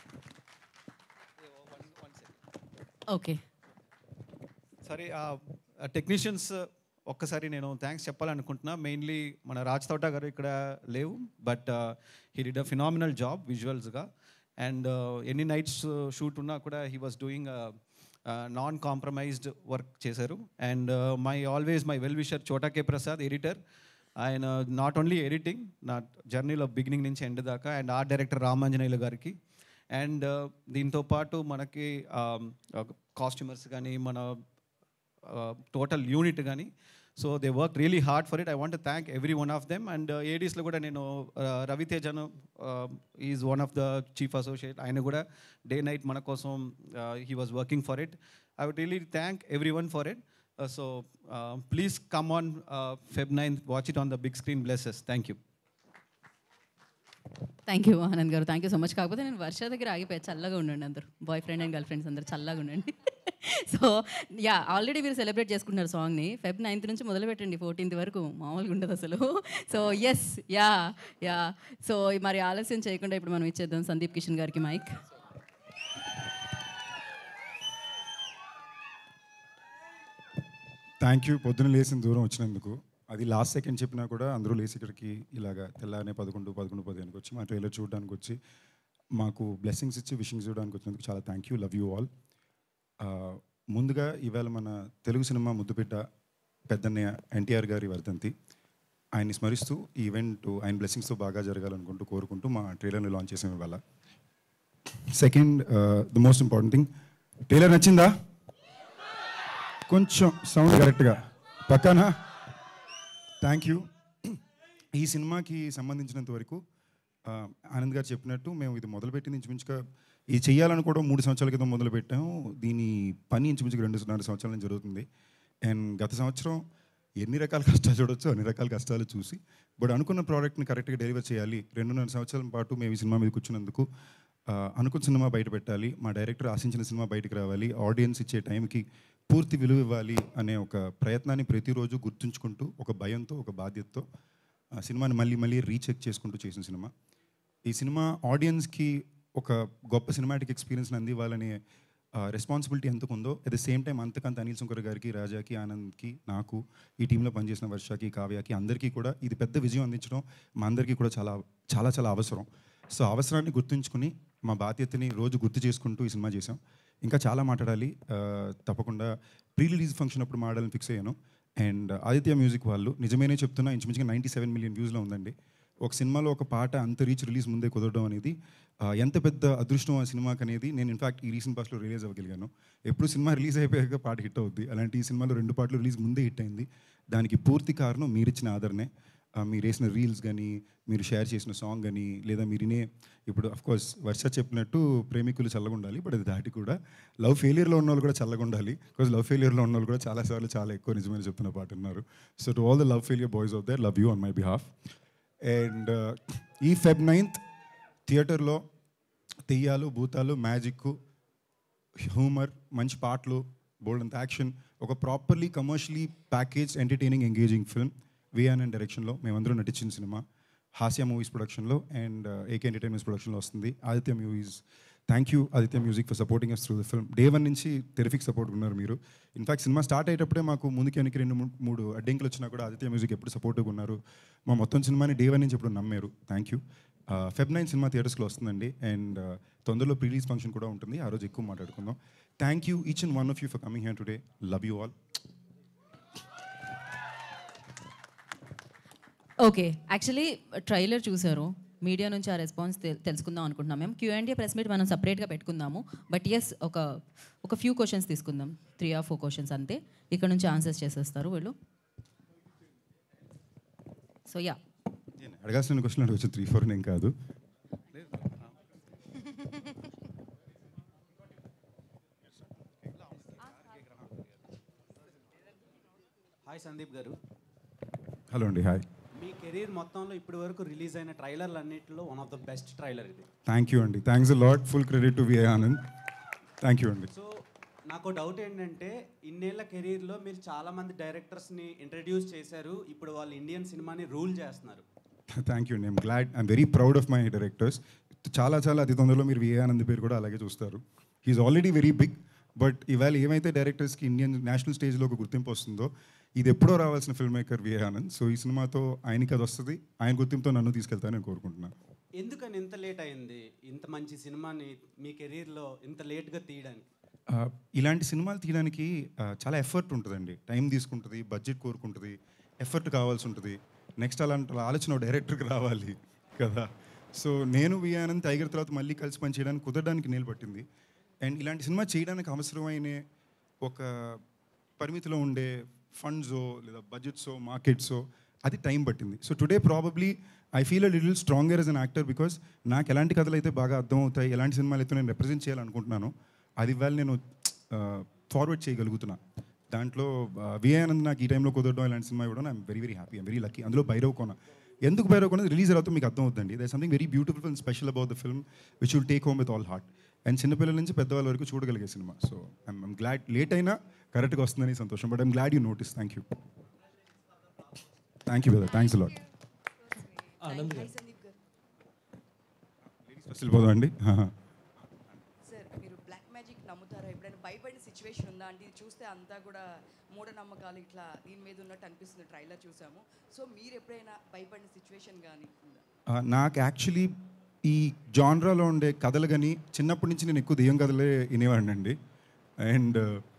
Okay, సరే, టెక్నీషియన్స్ ఒక్కసారి నేను థ్యాంక్స్ చెప్పాలనుకుంటున్నా. మెయిన్లీ మన రాజ్ తోట గారు ఇక్కడ లేవు, but he did a phenomenal job విజువల్స్గా. అండ్ ఎన్ని నైట్స్ షూట్ ఉన్నా కూడా he was doing non compromised work చేశారు. And always my well wisher Chota K Prasad, editor. ఆయన నాట్ ఓన్లీ ఎడిటింగ్, నా జర్నీలో బిగినింగ్ నుంచి ఎండ్ దాకా, అండ్ ఆర్ట్ డైరెక్టర్ రామాంజనేయులు గారికి, అండ్ దీంతో పాటు మనకి కాస్ట్యూమర్స్ కానీ మన టోటల్ యూనిట్ కానీ, so they work really hard for it. I want to thank every one of them. And ఏడీస్లో కూడా నేను రవితేజను, is one of the chief associate, ఆయన కూడా డే నైట్ మన కోసం he was working for it. I would really thank every one for it. So please come on Feb 9th, watch it on the big screen. Bless us. Thank you. Thank you Anand garu, thank you so much. కాకపోతే నేను వర్ష దగ్గర ఆగిపోయా. చల్లగా ఉండండి అందరు, boyfriend and girl friends అందరు చల్లగా ఉండండి. సో యా, ఆల్రెడీ మీరు సెలబ్రేట్ చేసుకుంటున్నారు సాంగ్ని. Feb 9th నుంచి మొదలు పెట్టండి, 14th వరకు మామూలుగా ఉండదు అసలు. So yes, yeah. సో మరి ఆలస్యం చేయకుండా ఇప్పుడు మనం ఇచ్చేద్దాం సందీప్ కిషన్ గారికి మైక్. Thank you. పొద్దున లేసిన దూరం వచ్చినందుకు. అది లాస్ట్ సెకండ్ చెప్పినా కూడా అందరూ లేచి ఇక్కడికి ఇలాగా తెల్లారనే 11:15 వచ్చి మా ట్రైలర్ చూడడానికి వచ్చి మాకు బ్లెస్సింగ్స్ ఇచ్చి విషింగ్స్ ఇవ్వడానికి వచ్చినందుకు చాలా thank you. Love you all. ముందుగా ఇవాళ మన తెలుగు సినిమా ముద్దుపిట్ట పెద్దన్నయ్య ఎన్టీఆర్ గారి వర్ధంతి. ఆయన్ని స్మరిస్తూ ఈ ఈవెంట్ ఆయన బ్లెస్సింగ్స్తో బాగా జరగాలనుకుంటూ కోరుకుంటూ మా ట్రైలర్ని లాంచ్ చేసాం ఇవాళ. Second, the most important thing, trailer నచ్చిందా? కొంచెం సౌండ్ కరెక్ట్గా పక్కన. Thank you. ఈ సినిమాకి సంబంధించినంత వరకు ఆనంద్ గారు చెప్పినట్టు మేము ఇది మొదలుపెట్టింది ఇంచుమించుగా ఇది చేయాలనుకోవడం 3 సంవత్సరాల క్రితం మొదలుపెట్టాము. దీని పని ఇంచుమించుగా 2.5 సంవత్సరాల నుంచి జరుగుతుంది. అండ్ గత సంవత్సరం ఎన్ని రకాల కష్టాలు చూడొచ్చు అన్ని రకాల కష్టాలు చూసి, బట్ అనుకున్న ప్రోడక్ట్ని కరెక్ట్గా డెలివర్ చేయాలి. 2.5 సంవత్సరాల పాటు మేము ఈ సినిమా మీద కూర్చున్నందుకు అనుకున్న సినిమా బయట పెట్టాలి, మా డైరెక్టర్ ఆశించిన సినిమా బయటకు రావాలి, ఆడియన్స్ ఇచ్చే టైంకి పూర్తి విలువ ఇవ్వాలి అనే ఒక ప్రయత్నాన్ని ప్రతిరోజు గుర్తుంచుకుంటూ ఒక భయంతో ఒక బాధ్యతతో సినిమాని మళ్ళీ రీచెక్ చేసుకుంటూ చేసిన సినిమా. ఈ సినిమా ఆడియన్స్కి ఒక గొప్ప సినిమాటిక్ ఎక్స్పీరియన్స్ని అందివ్వాలనే రెస్పాన్సిబిలిటీ ఎంతకు ఉందో, అట్ ద సేమ్ టైం అంతకంత అనిల్ శంకర్ గారికి, రాజాకి, ఆనంద్కి, నాకు, ఈ టీంలో పనిచేసిన వర్షకి, కావ్యకి అందరికీ కూడా ఇది పెద్ద విజయం అందించడం మా అందరికీ కూడా చాలా చాలా చాలా అవసరం. సో అవసరాన్ని గుర్తుంచుకుని మా బాధ్యతని రోజు గుర్తు చేసుకుంటూ ఈ సినిమా చేసాం. ఇంకా చాలా మాట్లాడాలి. తప్పకుండా ప్రీ రిలీజ్ ఫంక్షన్ అప్పుడు మాట్లాడాలని ఫిక్స్ అయ్యాను. అండ్ ఆదిత్య మ్యూజిక్ వాళ్ళు నిజమేనే చెప్తున్నా, ఇంచుమించుగా 97 మిలియన్ వ్యూస్లో ఉందండి. ఒక సినిమాలో ఒక పాట అంత రీచ్ రిలీజ్ ముందే కుదరడం అనేది ఎంత పెద్ద అదృష్టం ఆ సినిమాకి అనేది నేను ఇన్ఫాక్ట్ ఈ రీసెంట్ పాస్ట్లో రిలీజ్ అవ్వగలిగాను. ఎప్పుడు సినిమా రిలీజ్ అయిపోయాక పాట హిట్ అవుద్ది, అలాంటి ఈ సినిమాలో 2 పాటలు రిలీజ్ ముందే హిట్ అయింది. దానికి పూర్తి కారణం మీరిచ్చిన ఆదరణే. మీరు వేసిన రీల్స్ కానీ, మీరు షేర్ చేసిన సాంగ్ కానీ, లేదా మీరినే ఇప్పుడు అఫ్కోర్స్ వర్ష చెప్పినట్టు ప్రేమికులు చల్లగా ఉండాలి, బట్ అది దాటి కూడా లవ్ ఫెయిలియర్లో ఉన్న వాళ్ళు కూడా చల్లగా ఉండాలి. బికాజ్ లవ్ ఫెయిలియర్లో ఉన్న వాళ్ళు కూడా చాలాసార్లు చాలా ఎక్కువ నిజమైన చెప్తున్న పాట ఉన్నారు. So to all the love failure boys of there, love you on my behalf. And ఈ Feb 9th థియేటర్లో తెయ్యాలు, భూతాలు, మ్యాజిక్, హ్యూమర్, మంచి పాటలు, బోల్డ్ అంత యాక్షన్, ఒక properly commercially package entertaining engaging film విఆనంద్ డైరెక్షన్లో మేమందరూ నటించిన సినిమా హాస్య మూవీస్ ప్రొడక్షన్లో అండ్ ఏకే ఎంటర్టైన్మెంట్స్ ప్రొడక్షన్లో వస్తుంది. Aditya movies, thank you Aditya music for supporting us through the film. Day 1 నుంచి టెరిఫిక్ సపోర్ట్ ఉన్నారు మీరు. ఇన్ఫాక్ట్ సినిమా స్టార్ట్ అయ్యేటప్పుడే మాకు ముందుకి వెనక్కి 2-3 అడ్డంకులు వచ్చినా కూడా ఆదిత్య మ్యూజిక్ ఎప్పుడు సపోర్టివ్గా ఉన్నారు. మా మొత్తం సినిమాని డే 1 నుంచి ఎప్పుడు నమ్మారు. Thank you. Feb 9 సినిమా థియేటర్స్లో వస్తుందండి. అండ్ తొందరలో ప్రీ రిలీజ్ ఫంక్షన్ కూడా ఉంటుంది, ఆ రోజు ఎక్కువ మాట్లాడుకుందాం. Thank you each and one of you for coming here today. Love you all. Okay, actually trailer చూసారు, మీడియా నుంచి ఆ రెస్పాన్స్ తెలుసుకుందాం అనుకుంటున్నాం. మేము Q&A ప్రెస్ మీట్ మనం సపరేట్గా పెట్టుకుందాము. బట్ ఎస్, ఒక ఫ్యూ క్వశ్చన్స్ తీసుకుందాం, 3 or 4 క్వశ్చన్స్ అంతే. ఇక్కడ నుంచి ఆన్సర్స్ చేసేస్తారు వీళ్ళు. సో యా, అడగాల్సిన క్వశ్చన్ అడగచ్చు, 3-4 నేను కాదు. హాయ్ సందీప్ గారు. హలో అండి, హాయ్. మీ కెరీర్ మొత్తంలో ఇప్పటి వరకు రిలీజ్ అయిన ట్రైలర్లు అన్నింటిలో one of the best trailer ఇది. థ్యాంక్ యూ అండి, thanks a lot. Full credit to VI Anand. Thank you అండి. సో నాకు డౌట్ ఏంటంటే, ఇన్నేళ్ల కెరీర్లో మీరు చాలామంది డైరెక్టర్స్ని ఇంట్రడ్యూస్ చేశారు, ఇప్పుడు వాళ్ళు ఇండియన్ సినిమాని రూల్ చేస్తున్నారు. థ్యాంక్ యూ అండి, I'm glad, I'm very proud of my directors. చాలా అతి తొందరలో మీరు విఐ ఆనంద్ పేరు కూడా అలాగే చూస్తారు. He is already very big. But ఇవాళ ఏమైతే డైరెక్టర్స్కి ఇండియన్ నేషనల్ స్టేజ్లో ఒక గుర్తింపు వస్తుందో, ఇది ఎప్పుడో రావాల్సిన film maker VI Anand. So ఈ సినిమాతో ఆయనకి అది వస్తుంది, ఆయన గుర్తింపుతో నన్ను తీసుకెళ్తానని కోరుకుంటున్నాను. ఎందుకని ఇంత లేట్ అయింది ఇంత మంచి సినిమాని మీ కెరీర్లో ఇంత లేట్గా తీయడానికి? ఇలాంటి సినిమాలు తీయడానికి చాలా ఎఫర్ట్ ఉంటుందండి, టైం తీసుకుంటుంది, బడ్జెట్ కోరుకుంటుంది, ఎఫర్ట్ కావాల్సి ఉంటుంది. నెక్స్ట్ అలాంటి ఆలోచన డైరెక్టర్కి రావాలి కదా. సో నేను విఐ ఆనంద్ టైగర్ తర్వాత మళ్ళీ కలిసి పని చేయడానికి కుదరడానికి నేలు పట్టింది. అండ్ ఇలాంటి సినిమా చేయడానికి అవసరమైన ఒక పరిమితిలో ఉండే ఫండ్సో లేదా బడ్జెట్సో మార్కెట్సో అది టైం పట్టింది. So today probably I feel a little stronger as an actor, because నాకు ఎలాంటి కథలు అయితే బాగా అర్థమవుతాయి, ఎలాంటి సినిమాలు అయితే నేను రిప్రజెంట్ చేయాలనుకుంటున్నాను, అది ఇవాళ నేను ఫార్వర్డ్ చేయగలుగుతున్నా. దాంట్లో విఐ ఆనంద్ నాకు ఈ టైంలో కుదరడం, ఇలాంటి సినిమా ఇవ్వడం I'm very happy, I'm very lucky. అందులో భైరవ్ కోన, ఎందుకు భైరవ్ కోన రిలీజ్ అవుతుంది మీకు అర్థం అవుతుందండి. There something very beautiful and special about the film which will take home with all heart. And చిన్నపిల్లల నుంచి పెద్దవాళ్ళ వరకు చూడగలిగే సినిమా. సో ఐఎమ్ గ్లాడ్, లేట్ అయినా కరెక్ట్గా వస్తుందని సంతోషం. But I'm glad you notice. Thank you. Thank you brother, thanks lot. వెళ్ళిపోదాం అండి. సార్, మీరు బ్లాక్ మ్యాజిక్ నమ్ముతారా? ఎప్పుడైనా భయపడిన సిచ్యువేషన్ ఉందా అంటే? ఇది చూస్తే అంతా కూడా మూఢనమ్మకాలు ఇట్లా దీని మీద ఉన్నట్టు అనిపిస్తుంది, ట్రైలర్ చూసాము. సో మీరు ఎప్పుడైనా భయపడిన సిచ్యువేషన్ కానీ ఉందా? నాకు యాక్చువల్లీ ఈ జాన్రాలో ఉండే కథలు కానీ చిన్నప్పటి నుంచి నేను ఎక్కువ దెయ్యం కథలే వినేవాడిని అండి. అండ్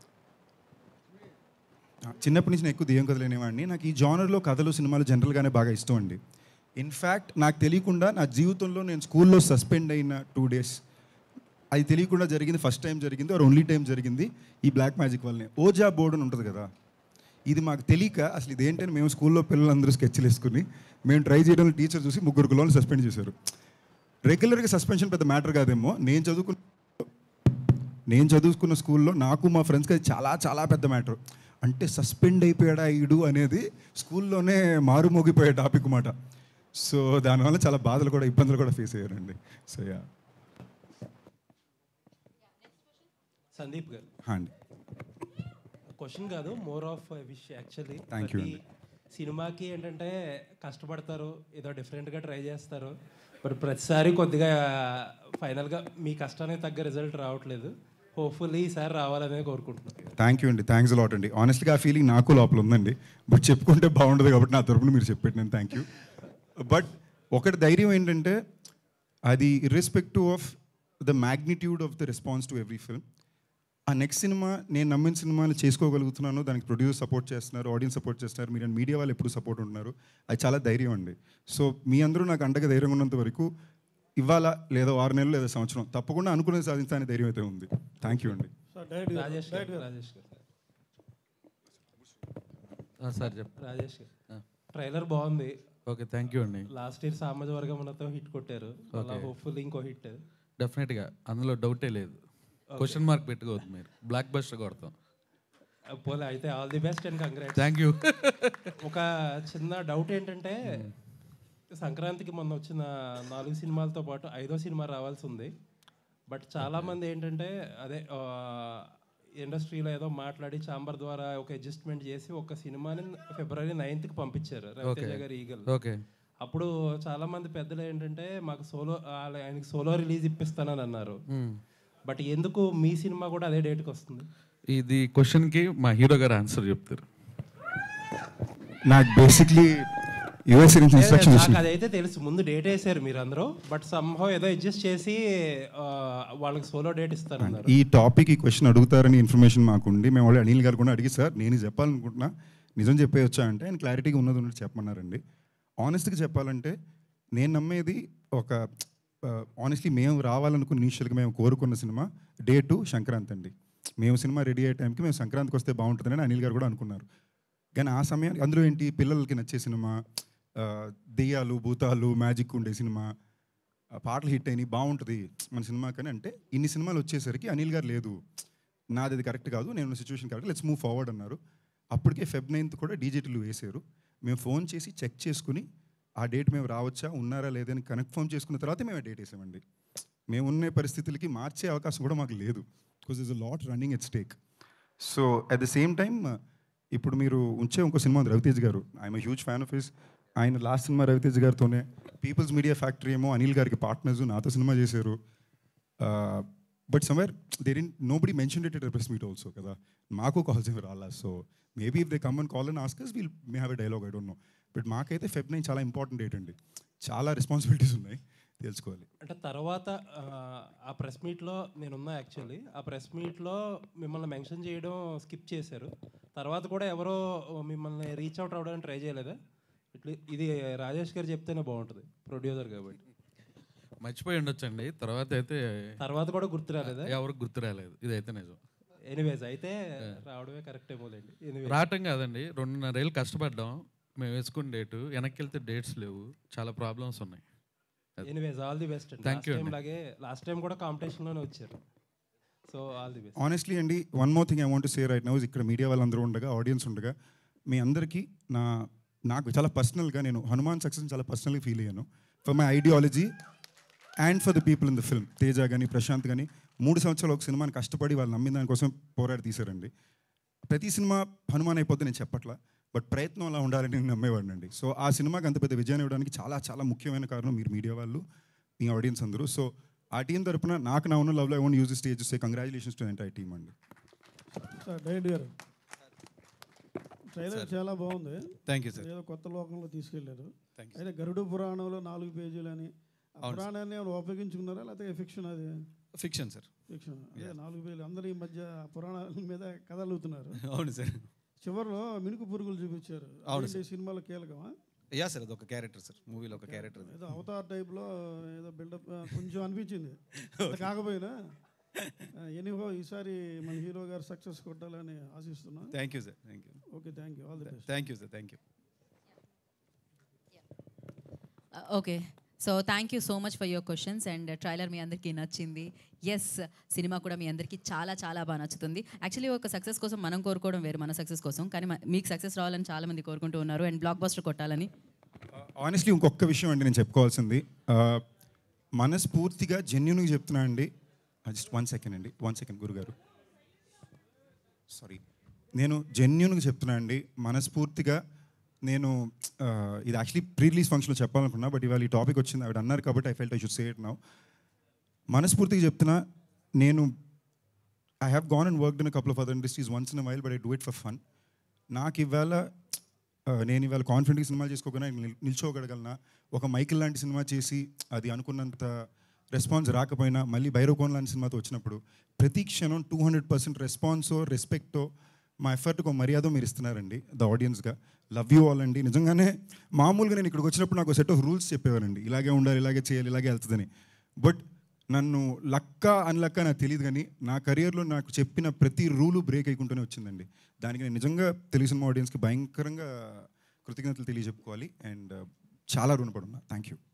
చిన్నప్పటి నుంచి నేను ఎక్కువ దెయ్యం కథలు వినేవాడిని. నాకు ఈ జానర్లో కథలు సినిమాలు జనరల్గానే బాగా ఇష్టం అండి. ఇన్ఫ్యాక్ట్ నాకు తెలియకుండా నా జీవితంలో నేను స్కూల్లో సస్పెండ్ అయిన 2 days అది తెలియకుండా జరిగింది. ఫస్ట్ టైం జరిగింది, ఆర్ ఓన్లీ టైం జరిగింది ఈ బ్లాక్ మ్యాజిక్ వల్లనే. ఓజా బోర్డు అని ఉంటుంది కదా, ఇది మాకు తెలియక అసలు ఇదేంటని మేము స్కూల్లో పిల్లలందరూ స్కెచ్లు వేసుకుని మేము ట్రై చేయడంలో టీచర్ చూసి 3 పిల్లలను సస్పెండ్ చేశారు. రెగ్యులర్గా సస్పెన్షన్ పెద్ద మ్యాటర్ కాదేమో, నేను చదువుకున్న స్కూల్లో నాకు మా ఫ్రెండ్స్కి అది చాలా పెద్ద మ్యాటర్. అంటే సస్పెండ్ అయిపోయాడా ఈడు అనేది స్కూల్లోనే మారుమోగిపోయే టాపిక్ మాట. సో దానివల్ల చాలా బాధలు కూడా, ఇబ్బందులు కూడా ఫేస్ అయ్యారండి. So yeah. సందీప్ గారు అండి, క్వశ్చన్ కాదు, more of wish actually. Thank you అండి. సినిమాకి ఏంటంటే కష్టపడతారు, ఏదో డిఫరెంట్గా ట్రై చేస్తారు, బట్ ప్రతిసారి కొద్దిగా ఫైనల్గా మీ కష్టానికి తగ్గ రిజల్ట్ రావట్లేదు. హోప్ఫుల్లీ ఈసారి రావాలనే కోరుకుంటున్నాను. థ్యాంక్ యూ అండి, థ్యాంక్స్ లాట్ అండి. ఆనెస్ట్గా ఆ ఫీలింగ్ నాకు లోపల ఉందండి, బట్ చెప్పుకుంటే బాగుండదు కాబట్టి నా తరపున మీరు చెప్పాను, థ్యాంక్ యూ. బట్ ఒకటి ధైర్యం ఏంటంటే, అది irrespective of the magnitude of the response to every film. ఆ నెక్స్ట్ సినిమా నేను నమ్మిన సినిమాలు చేసుకోగలుగుతున్నాను, దానికి ప్రొడ్యూసర్ సపోర్ట్ చేస్తున్నారు, ఆడియన్స్ సపోర్ట్ చేస్తున్నారు, మీరు మీడియా వాళ్ళు ఎప్పుడు సపోర్ట్ ఉంటున్నారు, అది చాలా ధైర్యం అండి. సో మీ అందరూ నాకు అండగా ధైర్యంగా ఉన్నంత వరకు ఇవాళ లేదా 6 నెలలు లేదా సంవత్సరం తప్పకుండా అనుకునేది సాధించాలని ధైర్యం అయితే ఉంది. థ్యాంక్ యూ అండి. రాజేష్ గారు సార్ చెప్పు. రాజేష్ గారు ట్రైలర్ బాగుంది. ఓకే, థ్యాంక్ యూ అండి. లాస్ట్ ఇయర్ సామాజిక వర్గంతో హిట్ కొట్టారు, హోప్ఫుల్లీ ఇంకో హిట్. డెఫినెట్గా, అందులో డౌటే లేదు. క్వశ్చన్ మార్క్ పెట్టుకోవద్దు, మీరు బ్లాక్ బస్టర్ కొడతాం. పోలే అయితే all the best and congrats. Thank you. ఒక చిన్న డౌట్ ఏంటంటే సంక్రాంతికి మొన్న వచ్చిన 4 సినిమాలతో పాటు 5వ సినిమా రావాల్సి ఉంది. బట్ చాలామంది ఏంటంటే అదే ఇండస్ట్రీలో ఏదో మాట్లాడి ఛాంబర్ ద్వారా ఒక అడ్జస్ట్మెంట్ చేసి ఒక సినిమాని February 9th పంపించారు, రవితేజ గారి ఈగల్. ఓకే. అప్పుడు చాలామంది పెద్దలు ఏంటంటే మాకు ఆయనకి సోలో రిలీజ్ ఇప్పిస్తానని అన్నారు. బట్ ఎందుకు మీ సినిమా కూడా అదే డేట్కి వస్తుంది? ఇది క్వశ్చన్కి మా హీరో గారు ఆన్సర్ చెప్తారు. నాకు బేసిక్లీ యూఎస్ నుంచి ఇన్స్ట్రక్షన్ నాకు అదైతే తెలుసు, ముందు డేట్ వేసారు మీరు అందరూ, బట్ సంహౌ ఏదో అడ్జస్ట్ చేసి వాళ్ళకి సోలో డేట్ ఇస్తారన్నారు. ఈ టాపిక్ ఈ క్వశ్చన్ అడుగుతారని ఇన్ఫర్మేషన్ మాకుండి మేము వాళ్ళు అనిల్ గారు కూడా అడిగి సార్ నేను చెప్పాలనుకుంటున్నా, నిజం చెప్పేయొచ్చా అంటే ఆయన క్లారిటీగా ఉన్నది చెప్పమన్నారండి. ఆనెస్ట్గా చెప్పాలంటే నేను నమ్మేది ఒక ఆనెస్ట్లీ మేము రావాలనుకున్న ఇనిషియల్గా మేము కోరుకున్న సినిమా Day 2 సంక్రాంతి అండి. మేము సినిమా రెడీ అయ్యే టైంకి మేము సంక్రాంతికి వస్తే బాగుంటుందని అనిల్ గారు కూడా అనుకున్నారు. కానీ ఆ సమయానికి అందులో ఏంటి పిల్లలకి నచ్చే సినిమా, దెయ్యాలు భూతాలు మ్యాజిక్ ఉండే సినిమా, పాటలు హిట్ అయినాయి, బాగుంటుంది మన సినిమా. కానీ అంటే ఇన్ని సినిమాలు వచ్చేసరికి అనిల్ గారు లేదు, నాది అది కరెక్ట్ కాదు, నేను situation correct, let's move forward అన్నారు. అప్పటికే Feb 9th కూడా డీజేటీలు వేశారు. మేము ఫోన్ చేసి చెక్ చేసుకుని ఆ డేట్ మేము రావచ్చా ఉన్నారా లేదని కన్ఫర్మ్ చేసుకున్న తర్వాత మేము ఆ డేట్ వేసామండి. మేము ఉన్న పరిస్థితులకి మార్చే అవకాశం కూడా మాకు లేదు, because is a lot running at stake. So at the same time ఇప్పుడు మీరు ఉంచే ఇంకో సినిమా ఉంది Raviteja garu, I'm huge fan of his. ఆయన లాస్ట్ సినిమా రవితేజ్ గారితోనే, పీపుల్స్ మీడియా ఫ్యాక్టరీ ఏమో అనిల్ గారికి పార్ట్నర్స్, నాతో సినిమా చేశారు. But somewhere nobody mention it press meet also కదా, మాకు కాల్స్ ఏమి రాలా. So maybe if they come and call and Oscars will may have a dialogue, I don't know. But మాకైతే Feb 9 చాలా ఇంపార్టెంట్ డేట్ అండి, చాలా రెస్పాన్సిబిలిటీస్ ఉన్నాయి, తెలుసుకోవాలి. అంటే తర్వాత ఆ ప్రెస్ మీట్లో నేనున్నా, యాక్చువల్లీ ఆ ప్రెస్ మీట్లో మిమ్మల్ని మెన్షన్ చేయడం స్కిప్ చేశారు. తర్వాత కూడా ఎవరో మిమ్మల్ని రీచ్ అవుట్ అవ్వడానికి ట్రై చేయలేదా? ఇట్లా ఇది రాజేష్ గారు చెప్తేనే బాగుంటుంది, ప్రొడ్యూసర్ కాబట్టి. మర్చిపోయి ఉండొచ్చండి, తర్వాత కూడా గుర్తు రాలేదా? ఎవరికి గుర్తు రాలేదు, ఇదైతే నిజం. ఎనీవేస్ అయితే రావడమే కరెక్ట్ ఏమోలేండి. రావటం కాదండి, 2.5 ఏళ్ళు కష్టపడ్డాం, మేము వేసుకున్న డేటు వెనక్కి వెళ్తే డేట్స్ లేవు, చాలా ప్రాబ్లమ్స్ ఉన్నాయి. Anyways all the best. Thank you. Last time కూడా కాంపిటీషన్లోనే వచ్చారు, so all the best. Honestly అండి, one more thing I want to say right now, ఇక్కడ మీడియా వాళ్ళందరూ ఉండగా, ఆడియన్స్ ఉండగా, మీ అందరికీ నాకు చాలా పర్సనల్గా నేను హనుమాన్ సక్సెస్ చాలా పర్సనల్గా ఫీల్ అయ్యాను, for my ideology and for the people in the film. Teja కానీ ప్రశాంత్ కానీ 3 సంవత్సరాలు ఒక సినిమాని కష్టపడి వాళ్ళు నమ్మిన దానికోసం పోరాడి తీశారండి. ప్రతి సినిమా హనుమాన్ అయిపోద్ది నేను చెప్పట్లా, బట్ ప్రయత్నం అలా ఉండాలని నేను నమ్మేవాడిని అండి. సో ఆ సినిమాకి అంత పెద్ద విజయాన్ని ఇవ్వడానికి చాలా చాలా ముఖ్యమైన కారణం మీరు మీడియా వాళ్ళు, మీ ఆడియన్స్ అందరూ. సో ఆ టీం తరపున నాకు నా ఉన్న లవ్లో I want use the stage to say congratulations to entire team అండి. డైరెక్ట్ గారు ట్రైలర్ చాలా బాగుంది. Thank you sir. ఏదో కొత్త లోకంలో తీసుకెళ్లారు. అయితే గరుడ పురాణంలో 4 పేజీలని పురాణాన్ని ఉపయోగించుకున్నారా లేకపోతే ఫిక్షన్? అది ఫిక్షన్ సార్. ఫిక్షన్. అదే 4 పేజీలు అందరూ ఈ మధ్య పురాణాల మీద కథలుతున్నారు. అవును సార్. చివరిలో మినుకు పురుగులు చూపించారు. అవును సినిమాలో కీలకమా? యా సార్, అది ఒక క్యారెక్టర్ సార్, మూవీలో ఒక క్యారెక్టర్. ఏదో అవతార్ టైప్లో ఏదో బిల్డప్ కొంచెం అనిపించింది, కాకపోయినా ఎనీహో ఈసారి మన హీరో గారు సక్సెస్ కొట్టాలని ఆశిస్తున్నాను. Thank you sir. Thank you. Okay, thank you. All the best. Thank you sir. Thank you. Okay, so thank you so much for your questions. And trailer మీ అందరికీ నచ్చింది. ఎస్, సినిమా కూడా మీ అందరికీ చాలా చాలా బాగా నచ్చుతుంది. యాక్చువల్లీ ఒక సక్సెస్ కోసం మనం కోరుకోవడం వేరు, మన సక్సెస్ కోసం, కానీ మీకు సక్సెస్ రావాలని చాలామంది కోరుకుంటూ ఉన్నారు అండ్ బ్లాక్ బస్టర్ కొట్టాలని. ఆనెస్ట్లీ ఇంకొక విషయం అండి నేను చెప్పుకోవాల్సింది, మనస్ఫూర్తిగా జెన్యూన్గా చెప్తున్నా అండి. జస్ట్ 1 సెకండ్ అండి, 1 సెకండ్ గురుగారు, సారీ. నేను జెన్యూన్గా చెప్తున్నా అండి, మనస్ఫూర్తిగా. నేను ఇది యాక్చువల్లీ ప్రీ రిలీజ్ ఫంక్షన్లో చెప్పాలనుకున్నా, బట్ ఇవాళ ఈ టాపిక్ వచ్చింది, ఆవిడ అన్నారు కాబట్టి I felt I should say it now. మనస్ఫూర్తిగా చెప్తున్నా, నేను I have gone and worked in a couple of other industries once in a while, but I do it for fun. నాకు ఇవాళ నేను ఇవాళ కాన్ఫిడెంట్గా సినిమాలు చేసుకోకుండా నిల్చోగలగలనా, ఒక మైకిల్ లాంటి సినిమా చేసి అది అనుకున్నంత రెస్పాన్స్ రాకపోయినా మళ్ళీ భైరవకోన లాంటి సినిమాతో వచ్చినప్పుడు ప్రతి క్షణం 200% రెస్పాన్సో రెస్పెక్టో మా ఎఫర్ట్కి ఒక మర్యాద మీరు ఇస్తున్నారండి ద ఆడియన్స్గా. లవ్ యూ ఆల్ అండి. నిజంగానే మామూలుగా నేను ఇక్కడికి వచ్చినప్పుడు నాకు సెట్ ఆఫ్ రూల్స్ చెప్పేవారండి, ఇలాగే ఉండాలి, ఇలాగే చేయాలి, ఇలాగే వెళ్తుందని. బట్ నన్ను లక్క అన్లక్క నాకు తెలియదు, కానీ నా కెరియర్లో నాకు చెప్పిన ప్రతి రూలు బ్రేక్ అయ్యకుంటూనే వచ్చిందండి. దానికి నేను నిజంగా తెలుగు సినిమా ఆడియన్స్కి భయంకరంగా కృతజ్ఞతలు తెలియజెప్పుకోవాలి అండ్ చాలా రుణపడున్నా. Thank you.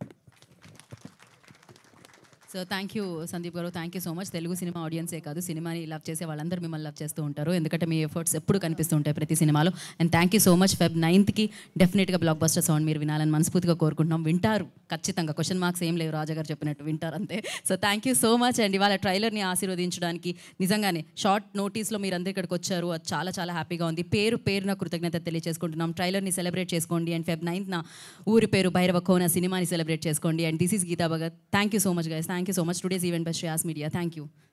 So thank you Sandeep garu, thank you so much. Telugu సినిమా ఆడియన్సే కాదు, సినిమాని లవ్ చేసే వాళ్ళందరూ మిమ్మల్ని లవ్ చేస్తూ ఉంటారు, ఎందుకంటే మీ ఎఫర్ట్స్ ఎప్పుడు కనిపిస్తూ ఉంటాయి ప్రతి సినిమాలో. And thank you so much. Feb 9th డెఫినెట్గా బ్లాక్ బస్టర్ సౌండ్ మీరు వినాలని మనస్ఫూర్తిగా కోరుకుంటున్నాం. వింటారు ఖచ్చితంగా, క్వశ్చన్ మార్క్స్ ఏం లేవు, రాజా గారు చెప్పినట్టు వింటారు అంతే. So thank you so much. And ఇవాళ ట్రైలర్ని ఆశీర్వదించడానికి నిజంగానే షార్ట్ నోటీస్లో మీరు అందరూ ఇక్కడికి వచ్చారు, అది చాలా చాలా హ్యాపీగా ఉంది. పేరున కృతజ్ఞత తెలియజేసుకుంటున్నాం. ట్రైలర్ని సెలబ్రేట్ చేసుకోండి అండ్ Feb 9th ఊరి పేరు భైరవకోన సినిమాని సెలబ్రేట్ చేసుకోండి. And this is Geeta Bhagat. Thank you so much guys, thank you so much. Today's event by Shreyas media. Thank you.